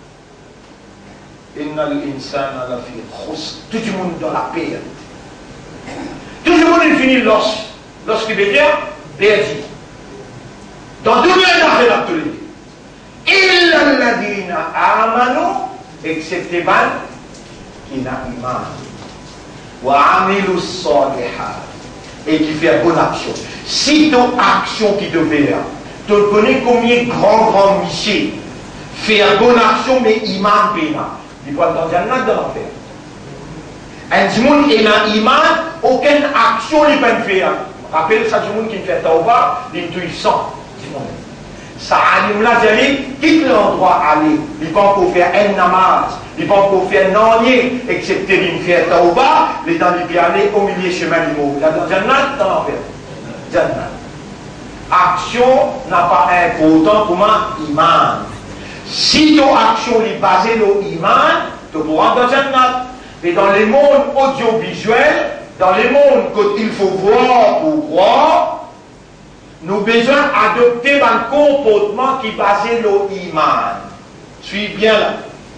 Innal insana la fi khusr. Tout le monde dans la perte. Tout le monde il finit lorsque lorsqu'il veut dire perdu. Dans tout le monde a fait l'actualité. Illa alladhina amanu, excepté ban qui n'a iman. Wa amilu salihat, et qui fait bonne action. Si ton action qui te fait, tu connais combien grand grand Michel faire bonne action mais iman pénal. il va dans Jannat dans l'enfer. Un monde qui est dans l'iman, aucune action ne peut faire. Rappelez ça, du monde qui fait tauba, l'intuition. Ça anime la zélie, quitte l'endroit aller. Il ne peut pas faire un namaz, il ne peut pas faire non rien, excepté de faire tauba, les temps de aller au milieu du chemin du mot. Là, dans Jannat, dans l'enfer. Jannat. Action n'a pas important pour moi, iman. Si ton action est basée sur l'iman, tu pourras dans Jannat. Mais dans les mondes audiovisuels, dans les mondes qu'il faut voir pour croire, nous avons besoin d'adopter un comportement qui est basé sur l'iman. Suis bien là.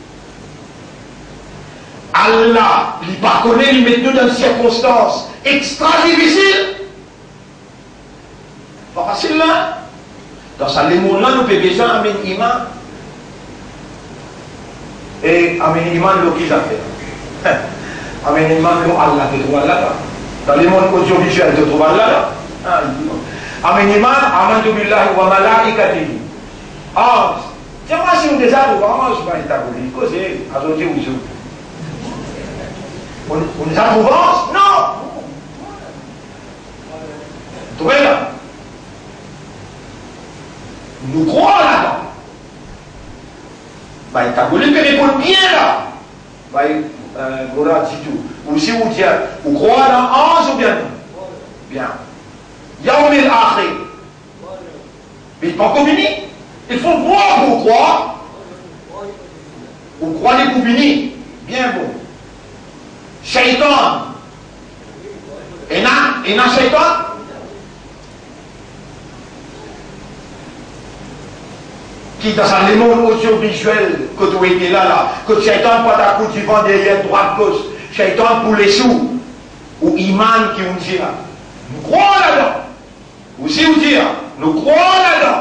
Allah, il ne pas connaît, il met nous dans des circonstances extra difficiles. Pas facile là. Dans ça, les mondes là, nous avons besoin d'amener l'iman. Et amener l'iman, c'est ce qu'ils ont fait. Amener l'iman, Allah te trouve là. Dans les mondes audiovisuels, te trouve là. Amener l'iman, amantu billahi wa malaikatihi. Ah, tiens, moi, si on déjà trouve, je vais t'aboulir. Causez, à l'autre jour. On les a trouvés? Non! Trouvez là. Nous croyons là-dedans. Bah, il t'a voulu que répondre bien là. Bah, euh, voilà, dit tout. Ou si vous dites, vous croyez dans onze ou bien non? Bien. Yaoumil Akhir. Mais il pas communiquer. Il faut croire pour croire. Vous croyez pour venir. Bien bon. Shaitan. Et là, et là, Shaitan. Qui dans le monde audiovisuel, que tu étais là, là, que Shaitan pour ta coup du vent derrière, droite, gauche, Shaitan pour les sous, ou Iman qui nous dit là. Nous croyons là-dedans. Ou si vous dire, nous croyons là-dedans.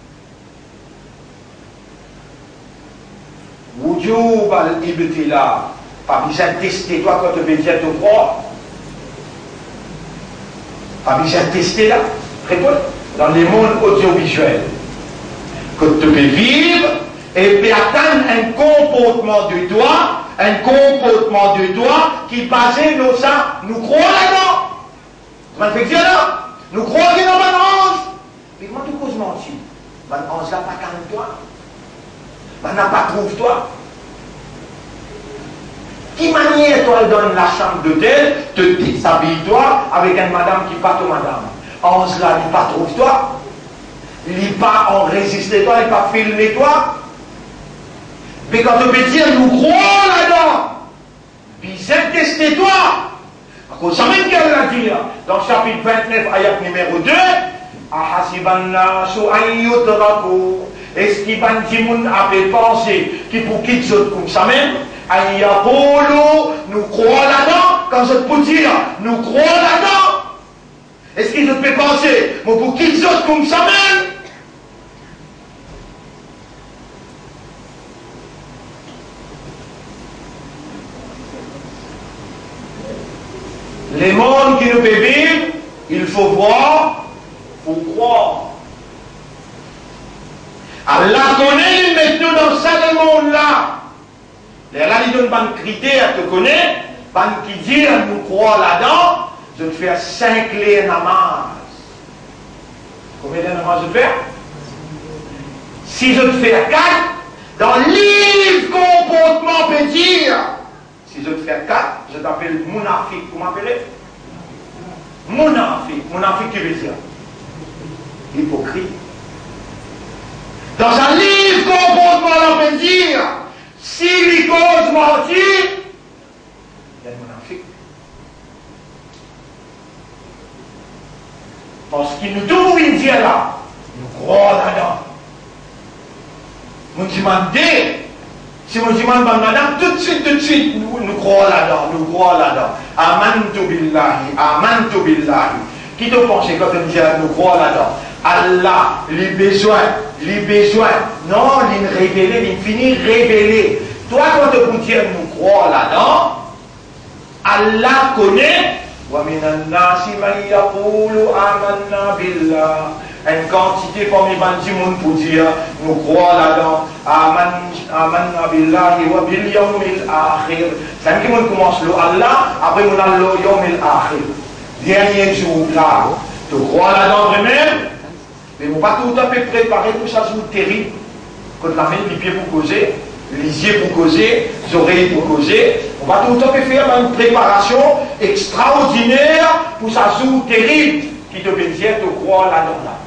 Vous dites, il est là, pas besoin de tester toi quand tu veux dire tu crois. Pas besoin de tester là. Réponds. Dans les mondes audiovisuels. Que tu peux vivre et puis atteindre un comportement de toi, un comportement de toi qui est basé sur ça. Nous croyons là-dedans. Tu m'as fait dire là. Nous croyons dans mon ange. Mais comment tu causes mentir? Mon ange n'a pas calme toi. Mon n'a pas trouve toi. Qui manière toi dans la chambre d'hôtel, te déshabille toi avec une madame qui pas ton madame. Ange là, il pas trouve toi. Il n'est pas enregistré toi, il n'est pas filmé toi. Mais quand tu peux dire, nous croyons là-dedans, puis c'est testé toi. Parce que ça même qu'elle l'a dit là, dans le chapitre vingt-neuf, ayat numéro deux, Ahasibanna su'ayyutraku. Est-ce qu'il va dire, moun avait pensé qu'il pour quitter ce comme ça même, Ayyapolo, nous croyons là-dedans, quand je peux dire, nous croyons là-dedans. Est-ce qu'il peut penser, mais pour quitter ce comme ça même? Les mondes qui nous peuvent vivre, il faut voir, il faut croire. Allah connaît, mettons dans ça le monde-là. Les Allah lui donne un critère, tu connais, ban qui dit, nous croire là-dedans, je vais faire cinq les namaz. Combien de namaz je fais? Si je te fais quatre, dans le livre comportement peut dire, si je te fais quatre, je t'appelle Mounafik. Vous m'appelez? Mounafik. Mounafik qui veut dire hypocrite. Dans un livre comportement, on peut dire si les causes mentir, il y a Mounafik. Parce qu'il nous trouve une dire là, nous croyons là-dedans. Nous demandons. Si on demande à madame, tout de suite, tout de suite, nous, nous croyons là-dedans, nous croyons là-dedans. Amantu billahi, amantu billahi. Qui te pense quand on dit nous croyons là-dedans? Allah, les besoins, les besoins. Non, il révélé, il finit révélé. Toi, quand tu peux dire nous croyons là-dedans, Allah connaît. وَمِنَ النَّاسِ مَنْ يَقُولُ آمَنَّا بِاللَّهِ une quantité parmi vingt monde pour dire nous croyons là-dedans. Aman amanna billahi wa bil yawmil akhir. C'est qui monde commence le Allah, après on a le yawmil akhir. Dernier jour là, tu crois là-dedans vraiment, mais on va tout à fait préparer pour ça jour terrible. Quand la main, les pieds pour causer, les yeux pour causer, les oreilles pour causer, on va tout à fait faire une préparation extraordinaire pour ça jour terrible qui te fait dire de croire là-dedans là.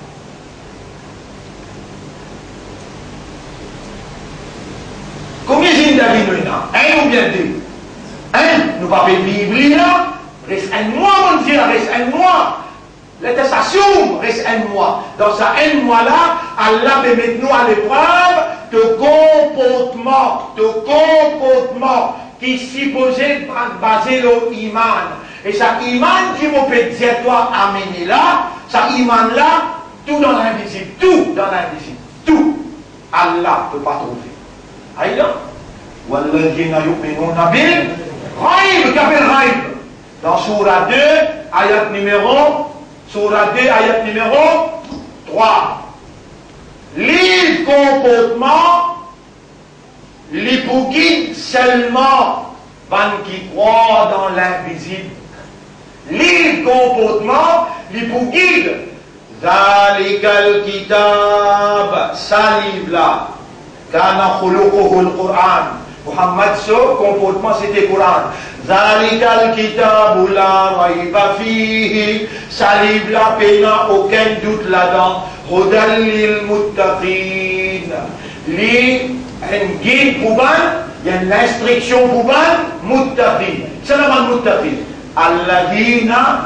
Combien d'individus nous avons? Un ou bien deux? Un, nous ne pouvons pas vivre là. Reste un mois, mon Dieu, reste un mois. L'attestation reste un mois. Dans ce un mois-là, Allah va mettre nous à l'épreuve de comportement, de comportement qui est supposé basé sur l'iman. Et ça iman qui vous peut dire toi amener là, ça iman là, tout dans l'invisible, tout dans l'invisible, tout. Allah ne peut pas trouver. Aïe, walladhina yu'minuna bil ghaib, qu'appelle ghaib? Dans Surah deux, ayat numéro, Surah deux, ayat numéro trois. Les comportements, les pour guide seulement, van qui croient dans l'invisible. Les comportements, les pour guide. Zalikal kitab, ça livre là. Kana khuluquhu al-Qur'an. Muhammad, ce comportement, c'était le Coran. Zalikal kitabu la raiba fihi. Ça livre là, il n'y a aucun doute là-dedans. Hudan lil muttaqin. Li, un guide pour ban, il y a une instruction pour ban, muttaqin. C'est la ban muttaqin. Alladina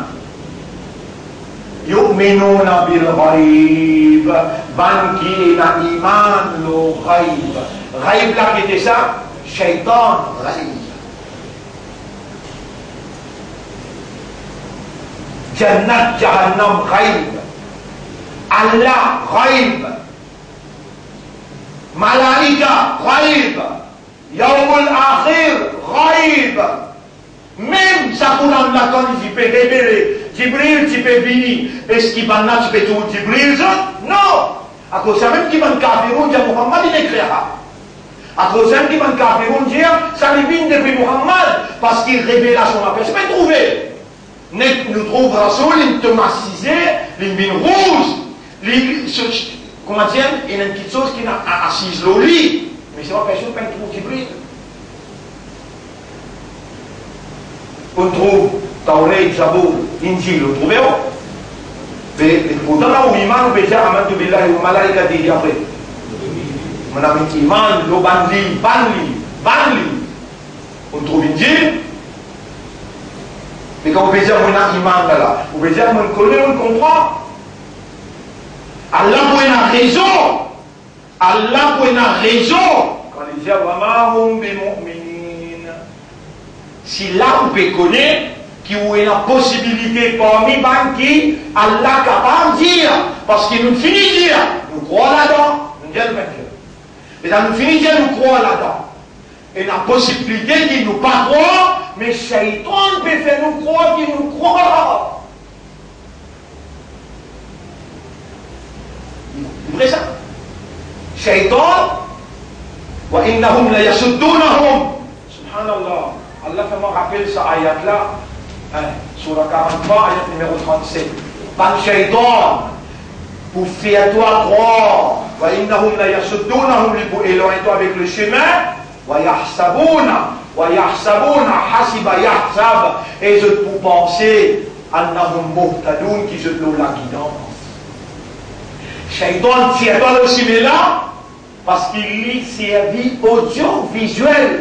yu'minuna bil ghaib. Ban qui na iman lo ghaib. Ghaib là qui était ça? Shaitan ghaib. Jannat Jahannam ghaib. Allah ghaib. Malaika ghaib. Yawmul akhir ghaib. Même ça pour la quand il peut révéler. Jibril, tu peux venir. Est-ce qu'il va là, tu peux tout Jibril? Non. À cause de même qui va kafirun, dire Muhammad il écrira. À cause de même qui va kafirun, dire ça lui vient depuis Muhammad parce qu'il révèle son appel. Je peux trouver. Nous trouvons Rasoul, il te massisé, il vient rouge. Comment dire? Il y a une petite chose qui n'a assise au lit. Mais c'est pas personne qui trouve Jibril. On trouve Tawreed, Zabour, Injil, on trouve où? Mais pourtant là où iman, on peut dire amantu billahi wa malaikatihi après. On a mis iman, le banli, banli, banli. On trouve Injil. Mais quand on peut dire on a iman là, là, on peut dire on connaît, on comprend. Allah pour une raison. Allah pour une raison. Quand il dit wa ma hum bi mu'minin. Si là on peut connaître qu'il y a une possibilité parmi les qui Allah est capable de dire, parce qu'il nous finit de dire, nous croyons là-dedans, nous disons le vainqueur. Et ça nous finit de dire, nous croyons là-dedans. Et la possibilité qu'il ne nous pas croire, mais Shaitan peut faire nous croire qu'il nous croit. Vous voyez ça? Shaitan, wa innahum la yasuddunahum. Subhanallah. Allah fait me rappeler ce ayat-là. Hein, Surah quarante-trois, ayat numéro trente-sept. Ban Shaitan, pour faire toi croire, wa innahum la yasuddunahum, pour éloigner toi avec le chemin, wa yahsabuna, wa yahsabuna, hasiba yahsab, et je pour penser, annahum muhtadun, qui je te la guidance. Shaitan tient toi le chemin là, parce qu'il lui servi audiovisuel.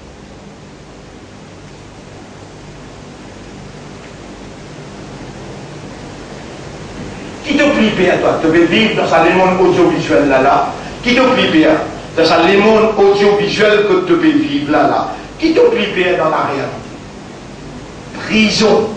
Qui te plie, Père, toi? Tu veux vivre dans ce monde audiovisuel là, là? Qui te plie, Père? Dans ce monde audiovisuel que tu veux vivre là, là? Qui te plie, Père, dans la réalité? Prison.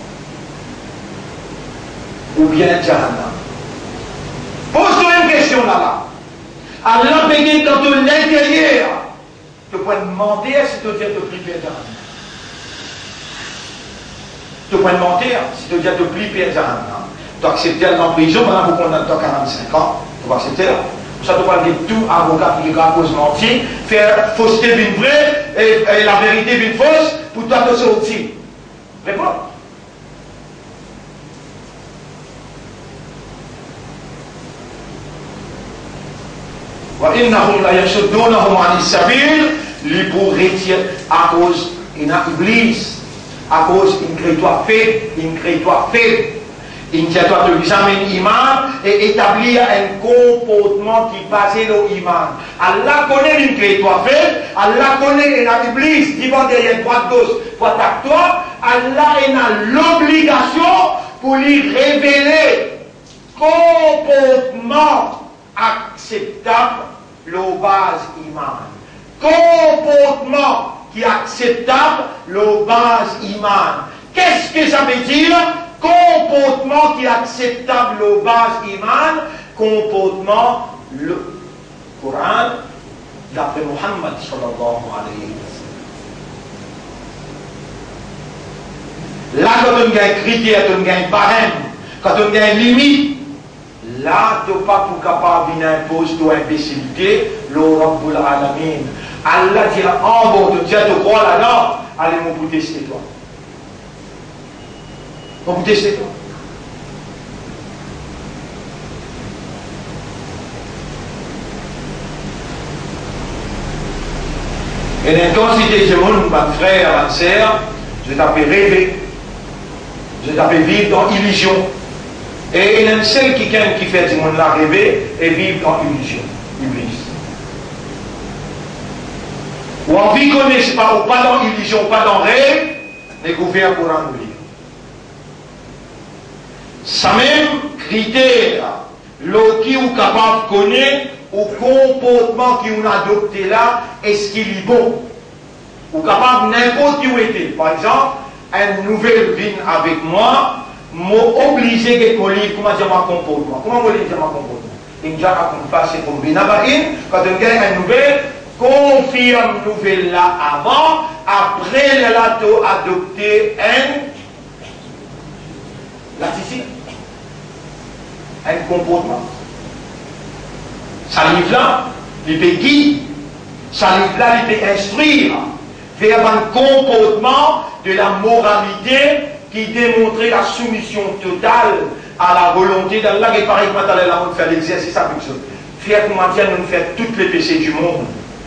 Ou bien Jahannam. Pose-toi une question là, là. Allah bénit dans ton intérieur. Tu peux mentir si tu dis te plie, Père, Jahannam. Tu peux mentir si tu dis te plie, Père, Jahannam. Tu as accepté d'aller en prison, maintenant vous condamnez quarante-cinq ans, tu vas accepter là. Ça te parle de tout avocat qui est à cause mentir, faire fausseté d'une vraie et, et la vérité d'une fausse pour toi te sortir. Réponds. وإنهم لا يصدونهم عن السبيل لبوريتي à cause d'une Iblis, à cause d'une créature faible, une créature faible. Il doit examiner l'iman et établir un comportement qui est basé sur l'iman. Allah connaît une créature faible, Allah connaît une Iblis qui va derrière droite gauche pour attaquer toi. Allah a l'obligation pour lui révéler comportement acceptable le base iman. Comportement qui est acceptable le base iman. Qu'est-ce que ça veut dire? Comportement qui est acceptable le base iman. Comportement le Coran d'après Muhammad sallallahu alayhi wa sallam. Là quand on a un critère, quand on a un barème, quand on a une limite, là, tu n'es pas pour capable d'imposer ton imbécilité, le Rabbul Alamin. Allah dit en bon, tu dis, tu crois là-dedans, allez, mon pour tester toi. Mon pour tester toi. Et maintenant, si tu es mon frère, ma sœur, je t'appelle rêver, je t'appelle vivre dans illusion. Et il y a un seul quelqu'un qui fait du monde la rêver et vivre dans l'illusion, Iblis. Ou en vie connaît pas, ou pas dans l'illusion, pas dans rêve, n'est couvert pour en oublier. Ça même critère, l'autre qui est capable de connaître, au comportement qu'on a adopté là, est-ce qu'il est bon? Ou capable n'importe où était. Par exemple, une nouvelle vie avec moi, m'oblige que collier comment dire ma comportement. Comment vous dire ma comportement? Il y a un passé comme Binabaïn, quand on gagne une nouvelle, confirme nouvelle là avant, après le lato adopter un l'attitude, un comportement. Ça livre là, il peut guider, ça livre là, il peut instruire vers un comportement de la moralité qui démontrait la soumission totale à la volonté d'Allah. Et pareil, quand Allah va faire l'exercice avec ça, faire comment dire, nous faire tous les péchés du monde.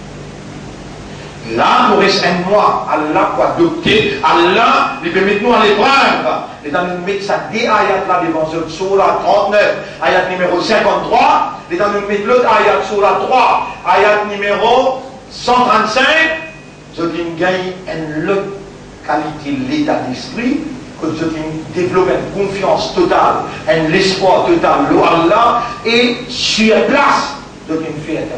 Là, nous reste un mois, Allah pour adopter, Allah, il peut mettre nous à l'épreuve. Et dans nous mettre ça des ayats là devant ce Surah trente-neuf, ayat numéro cinquante-trois, et dans nous mettre l'autre ayat Surah trois, ayat numéro cent trente-cinq, je dis gagne une autre qualité, l'état d'esprit, que je développe une confiance totale, un espoir total, le Allah, et sur place, je dis une fierté.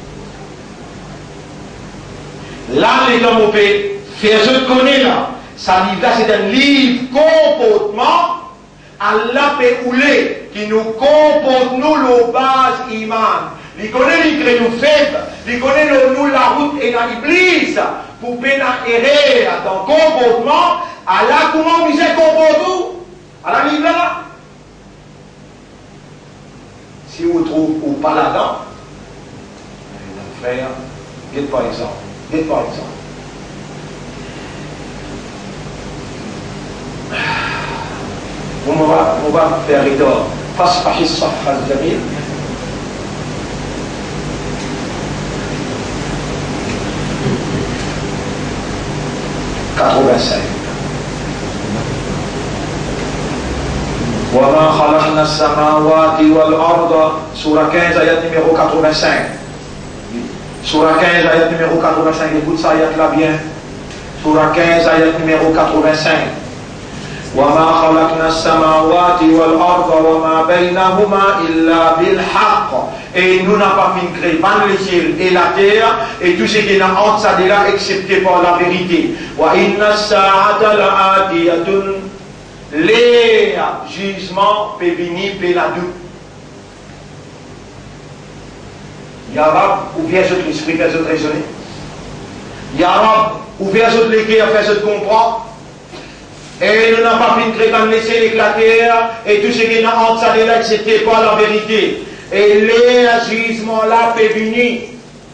Là, les hommes au pays, faire je connais là, ça livre là, c'est un livre comportement, Allah peut rouler, qui nous comporte nous le base iman. Il connaît les crée nous faibles, il connaît nous la route et dans l'Iblis, pour peine à errer dans le comportement, Allah comment vous êtes comporte Allah livre là. Si vous trouvez ou pas là-dedans, frère, dites par exemple. Dites par exemple. On va, on va faire Ridor. Fasfahi Safha Jamil. quatre-vingt-cinq. وما خلقنا السماوات والأرض. Surah quinze, ayat numéro quatre-vingt-cinq. Surah quinze, ayat numéro quatre-vingt-cinq, écoute ça, ayat là bien. Surah quinze, ayat numéro quatre-vingt-cinq. وَمَا خَلَقْنَا السَّمَاوَاتِ وَالْأَرْضَ وَمَا بَيْنَهُمَا إِلَّا بِالْحَقِّ. Et nous n'avons pas fait créer pas le ciel et la terre et tout ce qui est entre ça de là excepté par la vérité. وَإِنَّ السَّاعَةَ لَآتِيَةٌ. Les jugements peuvent venir pour la doute. Yarab, ouvert votre esprit, faites votre raisonner. Yarab, ouvert votre l'équerre, faites votre comprendre. Et nous n'avons pas fait une grève laisser l'éclater, et tout ce qui est en ça de là, c'était pas la vérité. Et les agissements là peuvent venir.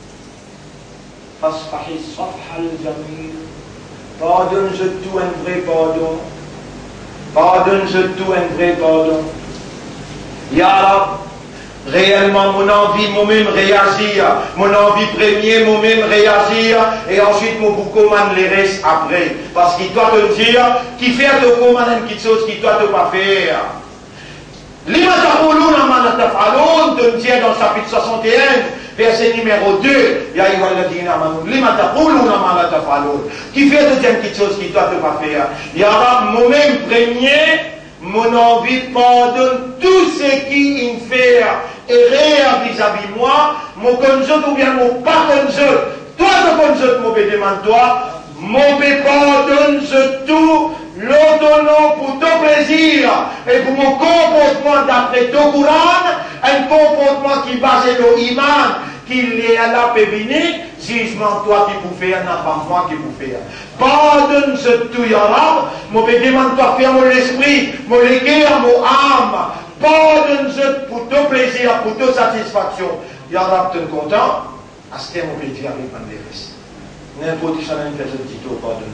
Pardonne-je tout un vrai pardon. Pardonne-je tout un vrai pardon. Ya Rab, réellement mon envie, moi-même réagir. Mon envie premier, moi-même réagir. Et ensuite, mon beaucoup man les reste après. Parce qu'il doit te dire, qui fait de commander une petite chose qu'il doit te pas faire. Lima taquluna ma la taf'alun, de dire dans le chapitre soixante et un, verset numéro deux, Ya ayyuhalladhina amanu, lima taquluna ma la taf'alun. Qui fait de dire une petite chose qu'il doit te pas faire. Ya Rab, moi-même premier, mon envie pardonne tout ce qui me fait errer vis-à-vis moi, mon conjoint ou bien mon pas conjoint. Toi, ton conjoint, mon bé demande toi, mon bé pardonne tout, l'ordonnant pour ton plaisir et pour mon comportement d'après ton Coran, un comportement qui base sur l'iman, qu'il est là pour venir, jugement toi qui peux faire, n'a pas moi qui peux faire. Pardonne ce tout, Ya Rab, mon bé demande toi faire mon esprit, mon cœur, mon âme. Pardonne ce pour ton plaisir, pour ton satisfaction. Ya Rab, tu es content? À ce moment, mon bé dire avec mon reste. N'importe qui s'en a une personne qui te pardonne.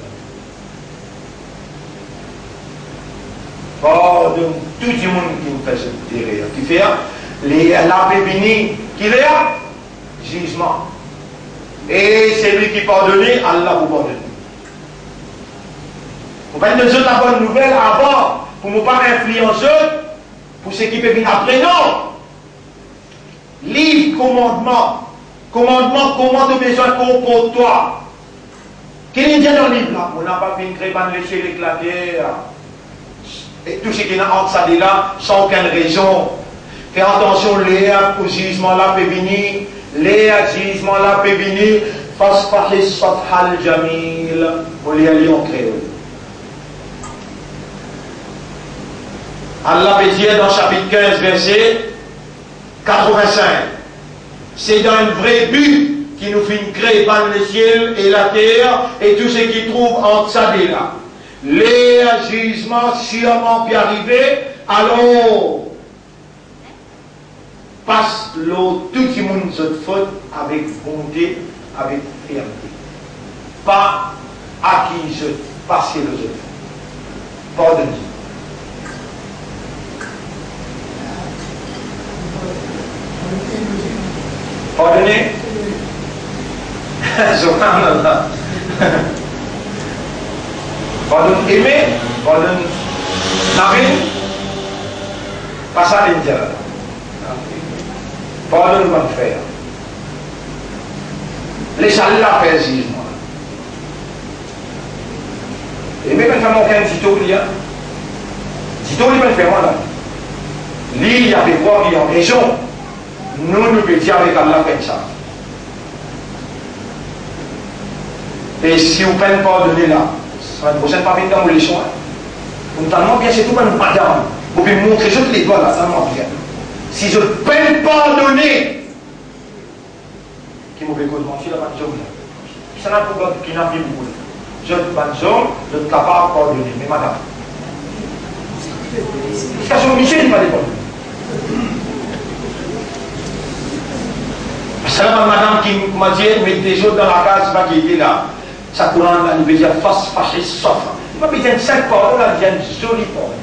Pardonne tout le monde qui me fait derrière. Qui fait les la béni, qui est jugement. Et c'est lui qui pardonne, Allah vous pardonne. Vous pouvez nous donner la bonne nouvelle avant, pour ne pas influencer, pour ce qui peut venir après. Non! Livre, commandement. Commandement, comment tu besoin pour toi. Quel est bien dans le livre là? On n'a pas fait une grève à laisser l'éclater. Et tout ce qui est entre ça de là, sans aucune raison. Fais attention, les au jugement là peut venir. Les jugement là peut venir. Fasfahi safhal jamil. On les a en créole. Allah peut dire dans chapitre quinze, verset quatre-vingt-cinq. C'est dans un vrai but qui nous fait créer par le ciel et la terre et tout ce qui trouve entre ça et là. Les jugements sûrement puis arriver, alors passe l'eau, tout le monde se faute avec bonté, avec fermeté. Pas à qui je passe le autres. Pardonnez. Pardonnez. Subhanallah. Pardonne aimer, pardonne narine, pas ça l'intérêt. Pardonne mon frère. Laisse Allah faire jugement. Et même quand on fait un tito, il y a tito, il va faire mal. Lui, il y avait quoi, il y a raison. Nous, nous pouvons dire avec Allah comme ça. Et si vous ne pardonnez là, la prochaine fois, vous allez dans les soins. Vous tellement bien, c'est tout même madame. Vous pouvez montrer juste les doigts là, tellement bien. Si je ne peux pas pardonner, qui m'ont fait cause mentir, la bonne zone. Ça n'a pas qui n'a plus beaucoup. Je ne bonne zone, je ne peux pas pardonner. Mais madame, parce que son Michel, il ne va pas pardonner. C'est la madame qui m'a dit, mettez des choses dans la case, pas qui était là. Ça courant, il veut dire face, fâché, sauf. Il va mettre un cinq pardon, là, il y a un joli pardon.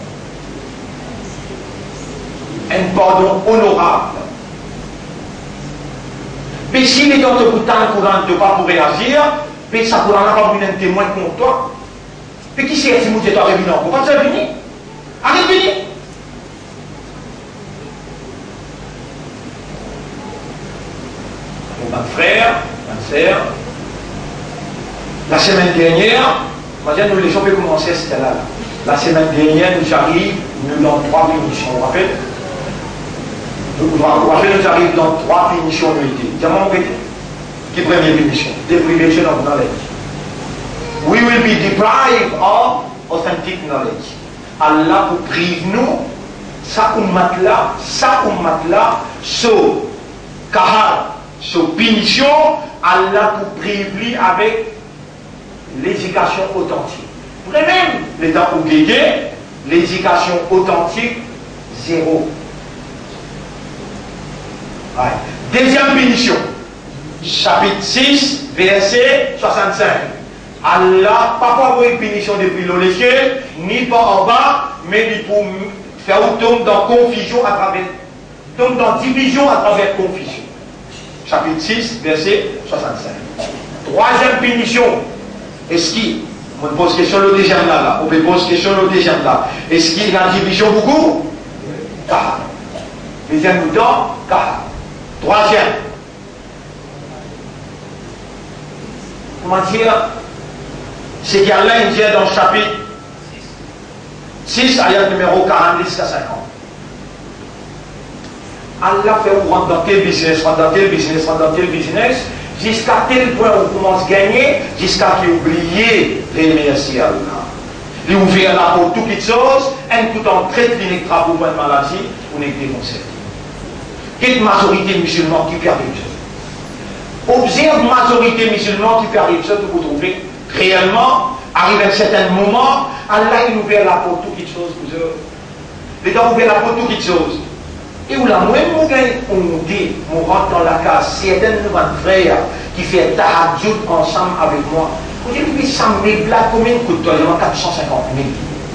Un pardon honorable. Mais s'il est dans le bout de temps courant de ne pas pour réagir, mais ça courant n'a pas vu un témoin contre toi. Mais qui c'est si vous êtes arrivé non? Pourquoi tu es venu? Arrête de venir. Mon frère, ma soeur, la semaine dernière, maintenant nous les gens peuvent commencer, c'était là, là. La semaine dernière, nous arrivons, nous dans trois émissions, vous vous rappelez? Vous vous rappelez, nous arrivons dans trois émissions de l'unité. Diamant répété. Qui première émission? Deprivation of knowledge. We will be deprived of authentic knowledge. Allah pour prive nous, ça ummat là, ça ummat là, so kahar, so punition, Allah pour prive lui avec l'éducation authentique. Vraiment, les temps où guégué, l'éducation authentique, zéro. Ouais. Deuxième punition, chapitre six, verset soixante-cinq. Allah, pas pour avoir une punition depuis le ciel, ni pas en bas, mais pour faire tomber dans confusion à travers, tombe dans division à travers confusion. Chapitre six, verset soixante-cinq. Troisième punition, est-ce qu'il, on pose question le deuxième là, là, on peut poser question le deuxième là, est-ce qu'il y a une division beaucoup? Car. Deuxième bouton, car. Troisième. Comment dire? C'est qu'Allah dit dans le chapitre six, ayat numéro quarante-six à cinquante. Allah fait vous rentrer dans quel business, rentrer dans quel business, rentrer dans quel business, jusqu'à tel point où on commence à gagner, jusqu'à qu'il oublie remercier Allah. Il ouvre la porte pour toutes choses, un tout en traite clinique pour une maladie, on est déconcerté. Quelle majorité musulmane qui perd une chose? Observe majorité musulmane qui perd une chose, vous trouvez réellement, arrive à un certain moment, Allah il ouvre la porte pour toutes choses pour eux. Les gens ouvrent la porte pour toutes choses. Et où la moyenne, on dit, on rentre dans la case, certains de nos frères qui fait tahajjud ensemble avec moi. Vous dites, oui, cent mille là, combien coûte-toi? Il y a quatre cent cinquante mille.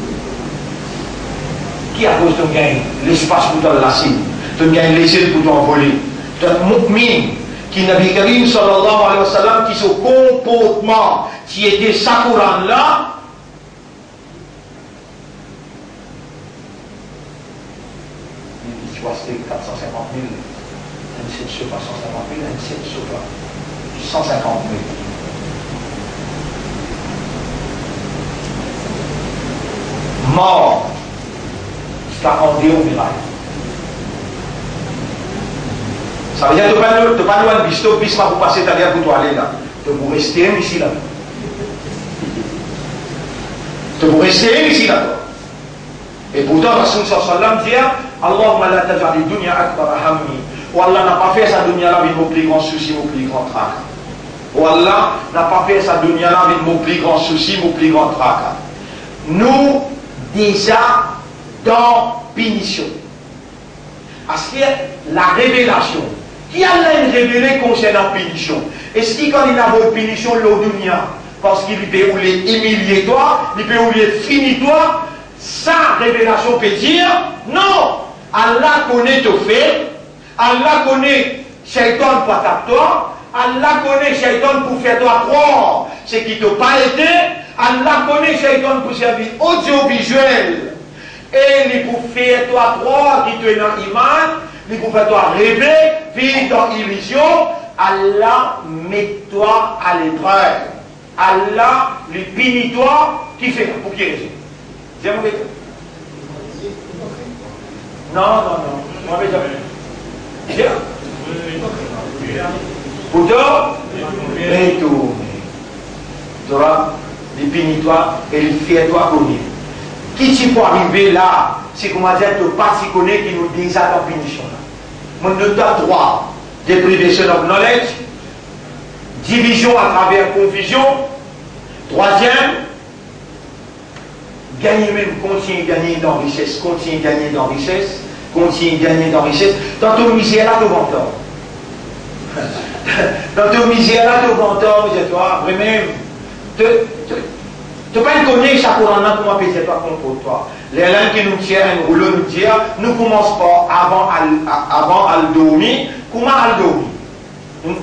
Qui a cause de gagner l'espace pour te lasser, de gagner l'essai pour t'envoler? Tu as un mu'min qui Nabi Karim sallallahu alayhi wa sallam, qui se comportement, qui était sa Coran là, c'était quatre cent cinquante mille, un sept sur cent cinquante mille, un sept sur cent cinquante mille. Mort, jusqu'à rendez au miracle. Ça veut dire que tu n'as pas loin de bisto, puis pour passer ta guerre pour toi aller là. Tu peux rester ici là. Tu peux rester ici là. Et pourtant, Rasul sallallahu alayhi wa sallam dit Allahumma la taj'al dunya akbar hammi. Ou Allah n'a pas fait sa dunya là avec mon plus grand souci, mon plus grand tracas. Ou Allah n'a pas fait sa dunya là avec mon plus grand souci, mon plus grand tracas. Nous, déjà, dans punition. Parce que la révélation, qui a révélé concernant punition? Est-ce qu'il, quand il a une punition, le dunya, parce qu'il peut ou les humilier toi, il peut ou les finir toi? Sa révélation peut dire non. Allah connaît ton fait, Allah connaît Shaitan pour attaquer toi, Allah connaît Shaitan pour faire toi croire ce qui t'a pas été, Allah connaît Shaitan pour servir audiovisuel et il pour faire toi croire qui te est dans l'iman, il pour faire toi rêver, vivre dans l'illusion. Allah met toi à l'épreuve, Allah lui punit toi, qui fait pour qui raison? Non, non, non. Moi, je vais pour toi, mais tout. Tu auras les punis-toi et les fiers-toi connaître. Qui tu peux arriver là, c'est comment dire, tu pas s'y connaître qui nous dit ça dans la punition. Mon nous donne droit, deprivation of knowledge, division à travers confusion. Troisième, gagner même, continuer à gagner dans la richesse, continuer à gagner dans la richesse, continuer à gagner dans la richesse. Dans ton misère là, tu vas entendre. Dans ton misère là, tu vas entendre, c'est toi, vraiment, tu ne pas connaître chaque jour en comment péter toi contre toi. Les langues qui nous tirent, un rouleau nous tire, nous commençons pas avant à, avant à le dormir. Comment à le dormir?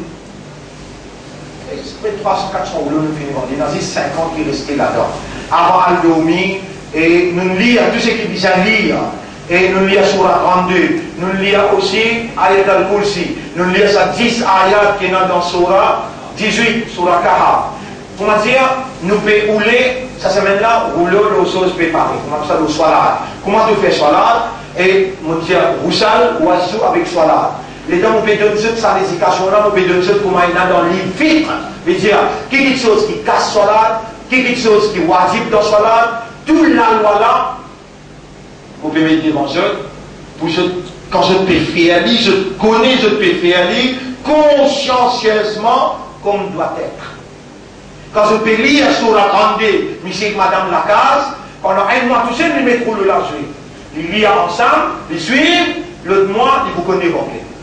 trois cents, quatre cents rouleaux nous finissons. Il y en a cinquante qui restent là-dedans. Avant à le dormir, et nous lisons tout ce qui dit à lire. Et nous lisons sur la trente-deux. Nous lisons aussi Ayat al-Kursi. Nous lisons dix ayats qui sont dans Surah dix-huit, Surah Kahf. Comment dire, nous pouvons rouler, ça semaine-là, rouler nos choses préparées. Comment ça, nous soilat. Comment tu fais soilat? Et nous disons, roussal, oiseau avec soilat. Les gens, on peut donner ça, l'éducation-là, on peut donner ça comment il y a dans le livre filtre. Je veux dire, quelque chose qui casse soilat, quelque chose qui est wajib dans soilat, toute la loi-là, vous pouvez mettre devant eux, pour je, quand je peux faire, je connais, je peux faire, consciencieusement, comme doit être. Quand je peux lire sur la trente-deux, monsieur et madame Lacaze, Pendant un mois, tout seul, ils mettent le là jouer. Ils lient ensemble, ils suivent, l'autre mois, ils vous connaissent.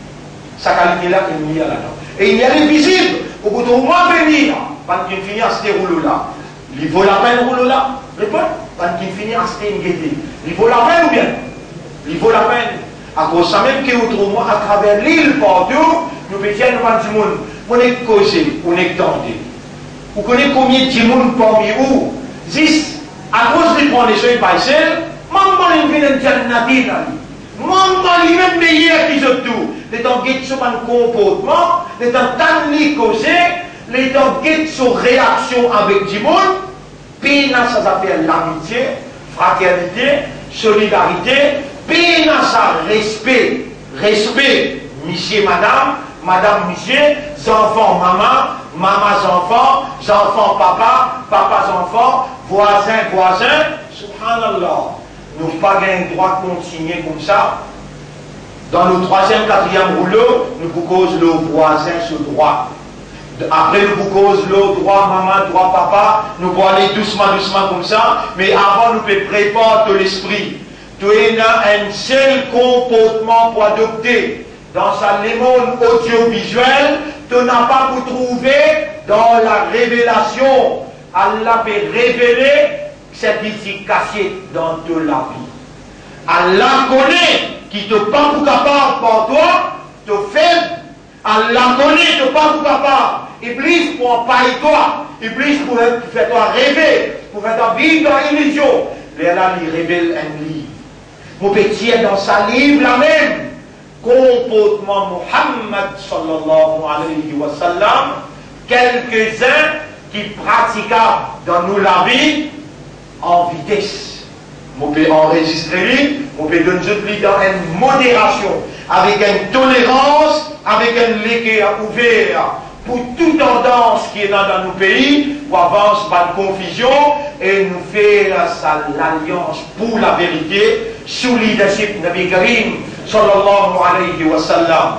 Sa qualité-là, il y a là-dedans. Et il y a les visibles, pour que tout le monde venir, quand il finit à ce rouleau-là. Il vaut la peine, rouleau-là. Répond, quand il finit à ce guetter. Il vaut la peine ou bien? Il vaut la peine. À cause de ça même qu'autrement, à travers l'île, partout, nous pétions devant du monde. On est causé, on est tenté. Vous connaissez combien de monde parmi vous? Dix, à cause de prendre les choses par celles, maman, il vient de dire natif. Maman, il est même meilleur qu'ils ont tout. Les temps qui sont un comportement, les temps tant ni causé, les temps qui sont réaction avec du monde, puis ça s'appelle l'amitié, fraternité, solidarité, puis ça respect, respect, monsieur, madame, madame, monsieur, enfants, maman, maman, enfants, enfants, papa, papa, enfants, voisins, voisins, subhanallah. Nous n'avons pas le droit de continuer comme ça. Dans le troisième, quatrième rouleau, nous vous cause le voisin sur droit. Après, nous vous cause le droit maman, droit papa. Nous pouvons aller doucement, doucement comme ça. Mais avant, nous pouvons préparer l'esprit. Tu as un seul comportement pour adopter. Dans sa monde audiovisuel, tu n'as pas pour trouver dans la révélation. Allah peut révéler cette petite cassette dans toute la vie. Allah connaît qui te pas pour capable pour toi, te fait. Allah connaît te pas pour capable. Iblis pour payer toi. Iblis pour faire toi rêver, pour faire toi vivre dans l'illusion. Mais Allah lui révèle un livre. Mon petit est dans sa livre la même. Comportement Muhammad sallallahu alayhi wa sallam. Quelques-uns qui pratiquent dans nous la vie en vitesse. On peut enregistrer, on peut donner dans une modération, avec une tolérance, avec un légué ouvert pour toute tendance qui est dans, dans nos pays, pour avancer par confusion et nous faire l'alliance pour la vérité sous leadership de Nabi Karim sallallahu alayhi wa sallam.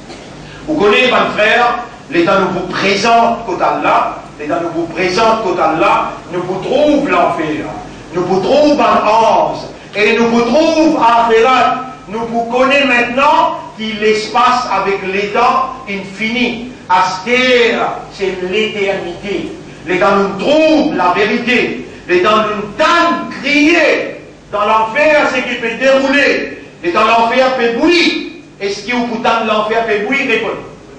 Vous connaissez, mon frère, l'état nous vous présente côté Allah, l'état nous vous présente côté Allah, nous vous trouve l'enfer. Nous vous trouvons en onze et nous vous trouvons en Akhirat. Nous vous connaissons maintenant qu'il l'espace avec l'état infini. Astère, c'est l'éternité. L'état nous trouve la vérité. L'état nous tente crier. Dans l'enfer, c'est qui peut dérouler. Et dans l'enfer peut bouillir. Est-ce que vous tente l'enfer peut bouillir? Répondez.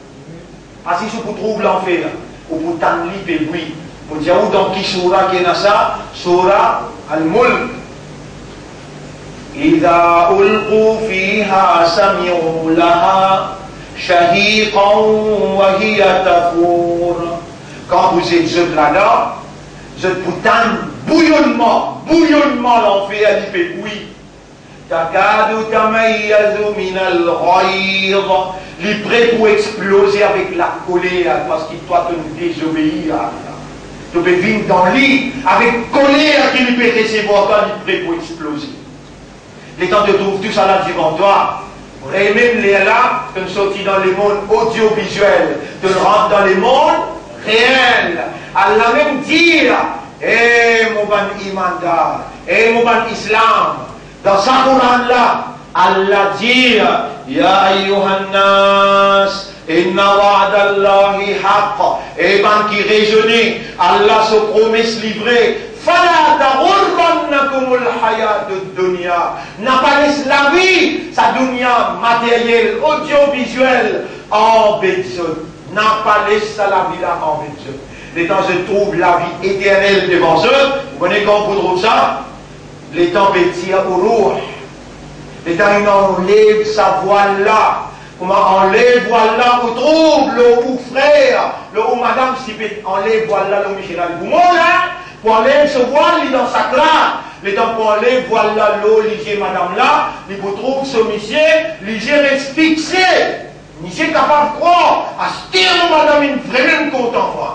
Ah, si vous trouvez l'enfer, vous tente l'île peut bouillir. Vous dites où dans qui soura qui est dans ça? Soura al-Mulk. إذا ألقوا فيها سمعوا لها شهيقا وهي تفور. Quand vous êtes là-dedans, vous êtes pourtant bouillonnement, bouillonnement l'enfer, il fait bouillir. تكاد تميز من الغيظ. Il est prêt pour exploser avec la colère parce qu'il doit te désobéir à Allah. Tu peux vivre dans le lit avec colère qu'il peut recevoir toi, il est prêt pour exploser. Les temps te trouvent tout ça là devant toi. Et même les là, tu es sorti dans le monde audiovisuel, tu rentres dans le monde réel. Allah même dire, eh mon ban imandar, eh mon ban islam, dans sa Coran là, Allah dit, ya ayyuhan nas, inna wa'dallahi haqq. Et ben qui raisonnait, Allah se promet se livrer. Fala taghurrannakumul hayatud dunya. N'a pas laissé la vie, sa dunya matérielle, audiovisuelle, en bêtise. N'a pas laissé la vie là en bêtise. Les temps se trouvent la vie éternelle devant eux. Vous connaissez quand vous trouvez ça? Les temps bêtis au rouge. Les temps il enlève sa voile là. Comment enlève voile là, vous trouvez le ou frère, le ou madame, si peut enlève voile là, le Michel Alboumon là. Pour enlever ce voile, il est dans sa classe. Les temps pour enlever voile là, l'eau, l'igé, madame là, il vous trouve ce monsieur, l'igé reste fixé. Monsieur capable de croire, à ce terme, madame, il est vraiment content, moi.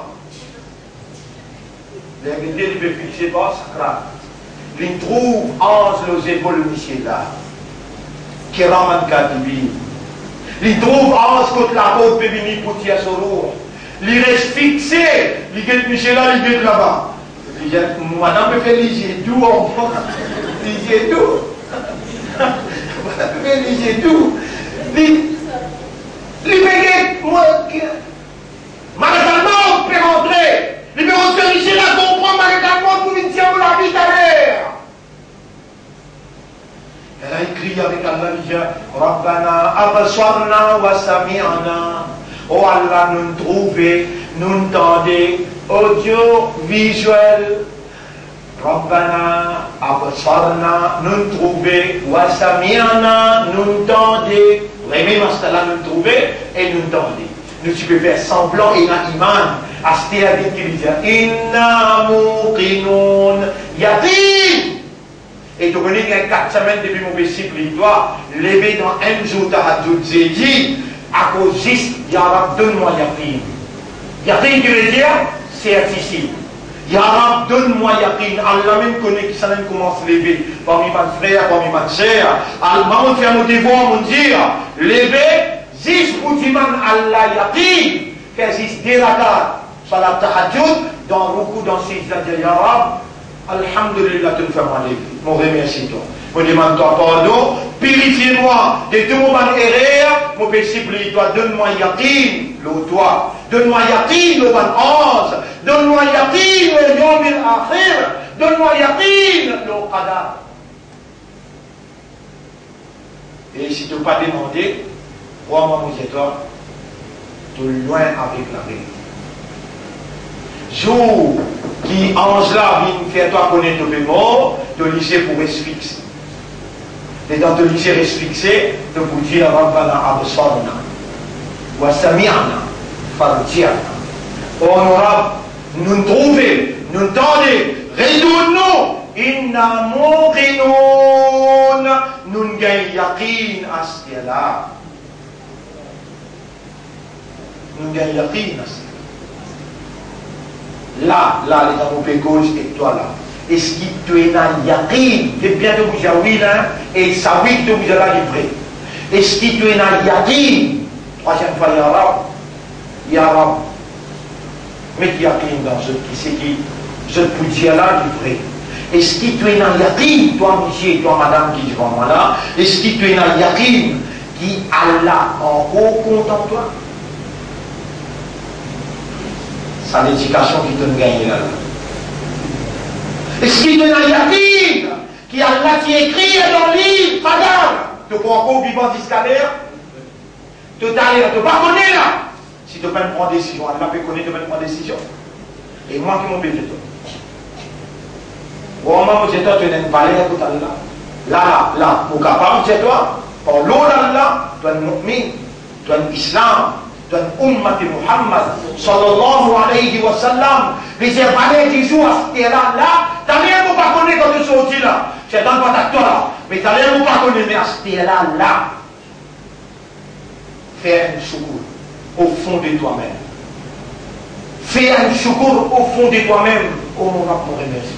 Les vérités, il veut fixer pas sa classe. Il trouve onze les épaules, monsieur là. Qui ramène Kadibi. Il trouve onze contre la côte, pévini, pour tirer son roue. Il reste fixé. Il est monsieur là, il est là-bas. Madame me fait liger tout en fond. Liger tout. Madame me fait liger tout. Libéré, moi, maritalement, on peut rentrer. Libéré, on peut richer la comprendre, maritalement, pour une tienne, la vie d'ailleurs. Elle a écrit avec Allah, il dit, Rabbana, abaswarna wa sami'ana. Oh Allah, nous trouver, nous entendez, audio, visuel. Rabbana, abaswarna, nous trouver, wa sami'ana, nous entendez. Rémi Mastala nous trouver et nous entendez. Nous tu peux faire semblant et na iman. Asté avec qui dit, inna muqinun yatin. Et tu connais qu'il y a quatre semaines depuis mon disciple, il doit lever dans un jour tahadjoud zédi, à cause juste, Yarab, donne-moi yakin. Yakin qui veut dire certitude. Yarab, donne-moi yakin. Allah même connaît qui ça même commence à lever. Parmi mes frères, parmi mes sœurs. Allah m'a fait mon devoir, mon dire, lever, juste pour dire Allah yakin. Faire juste des rakat, salat tahadjoud, dans beaucoup dans ces années Yarab. Alhamdulillah, tu me fais mal. Mon remercie toi. Je demande toi pardon. Purifie-moi de tout mon erreur. Mon péché, toi, donne-moi yakin, le toi. Donne-moi yakin, le ban onze. Donne-moi yakin, le yom il akhir. Donne-moi yakin, le qadar. Et si tu n'as pas demandé, crois-moi, mon toi, tu es loin avec la vérité. Jour qui ange là vient faire toi connaître le mort, de lycée pour rester fixé. Et dans le lycée reste fixé, de vous dire Rabbana absarna wa sami'na farji'na. Honorable, nous trouver, nous tendez, résoudons, inna muqinun, nous gagnons yaqin à ce là. Nous gagnons yaqin à ce là, là, les amours pécos, et toi là. Est-ce que tu es dans Yaqin? C'est bien de vous dire oui là, et ça oui de vous dire là livré. Est-ce que tu es dans Yaqin? Troisième fois, Yarab. Yarab. Mais Yaqin dans ce qui c'est qui, je peux dire là livré. Est-ce que tu es dans Yaqin? Toi, monsieur, toi, madame qui est devant moi là. Est-ce que tu es dans Yaqin? Qui Allah encore compte en toi? C'est l'éducation qui te gagne là. Est-ce qu'il te n'a yakin qui Allah qui écrit dans le livre, madame, tu peux encore vivre jusqu'à l'air, tu t'arrives, tu ne pas connaître là. Si tu peux prendre décision, Allah peut connaître, tu peux prendre décision. Et moi qui m'en paye de toi. Au moment où tu es toi, tu n'es pas là, tu es là. Là, là, mon capable, tu es toi. Par l'eau là, tu es un mu'min, tu es un islam. D'un ummat Muhammad sallallahu alayhi wa sallam, les évalés du jour à ce là, là, t'as rien pour pas connaître quand tu sortis là, c'est dans le toi là, mais t'as rien pour pas connaître, mais à ce là, là, fais un choukour au fond de toi-même. Fais un choukour au fond de toi-même, oh mon rap, mon remercie.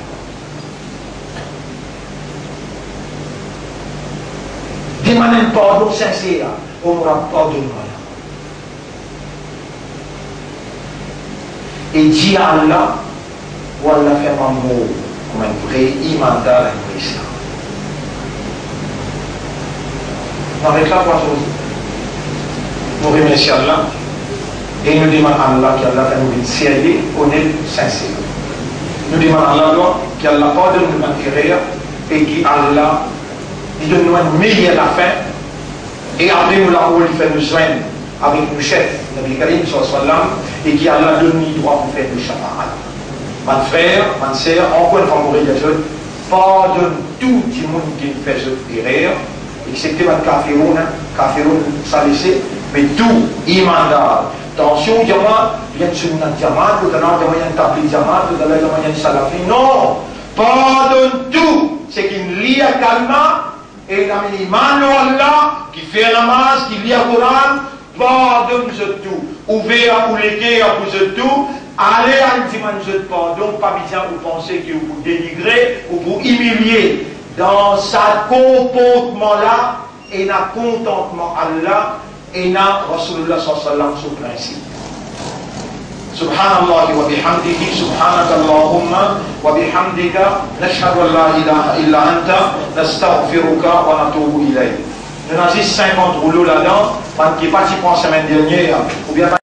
Demande un pardon sincère, oh mon rap, pardonne-moi. Et dis à Allah, ou Allah fait un mot comme un vrai imandar et un islam. Avec la trois choses, nous remercions Allah et nous demandons à Allah qu'Allah fait nous sérieux, honnête, sincère. Nous demandons à Allah qu'Allah pardonne nos erreurs et qu'Allah donne nous une meilleure fin et après nous la où il fait nous joindre avec nos chefs, Nabi Karim sallam, et qui Allah donne le droit pour faire le shafa'at. Mon frère, ma soeur, encore une fois, mon religieux, pardonne tout le monde qui fait cette erreur, excepté mon kafiroun, kafiroun salissé, mais tout, imandar. Attention, diamant, il y a une sunnah diamant, tout à l'heure, il y a une tabli diamant, tout à l'heure, il y a une salafi. Non, pardonne tout, c'est qu'il lit à calma, et l'iman Allah, qui fait la masse, qui lit le Coran, pardonne tout, ouvert ou légué à vous tout, allez à une dimension de pardon, pas besoin de penser que vous dénigrer ou vous humilier. Dans ce comportement-là, et dans le contentement Allah, et dans Rasulullah sallallahu alayhi wa sallam, ce principe. Subhanallah wa bihamdihi, subhanakallahumma wa bihamdika, nashhadu an la ilaha illa anta, nastaghfiruka wa natubu ilayk. Nous avons cinquante rouleaux là-dedans, qui participent en semaine dernière, ou bien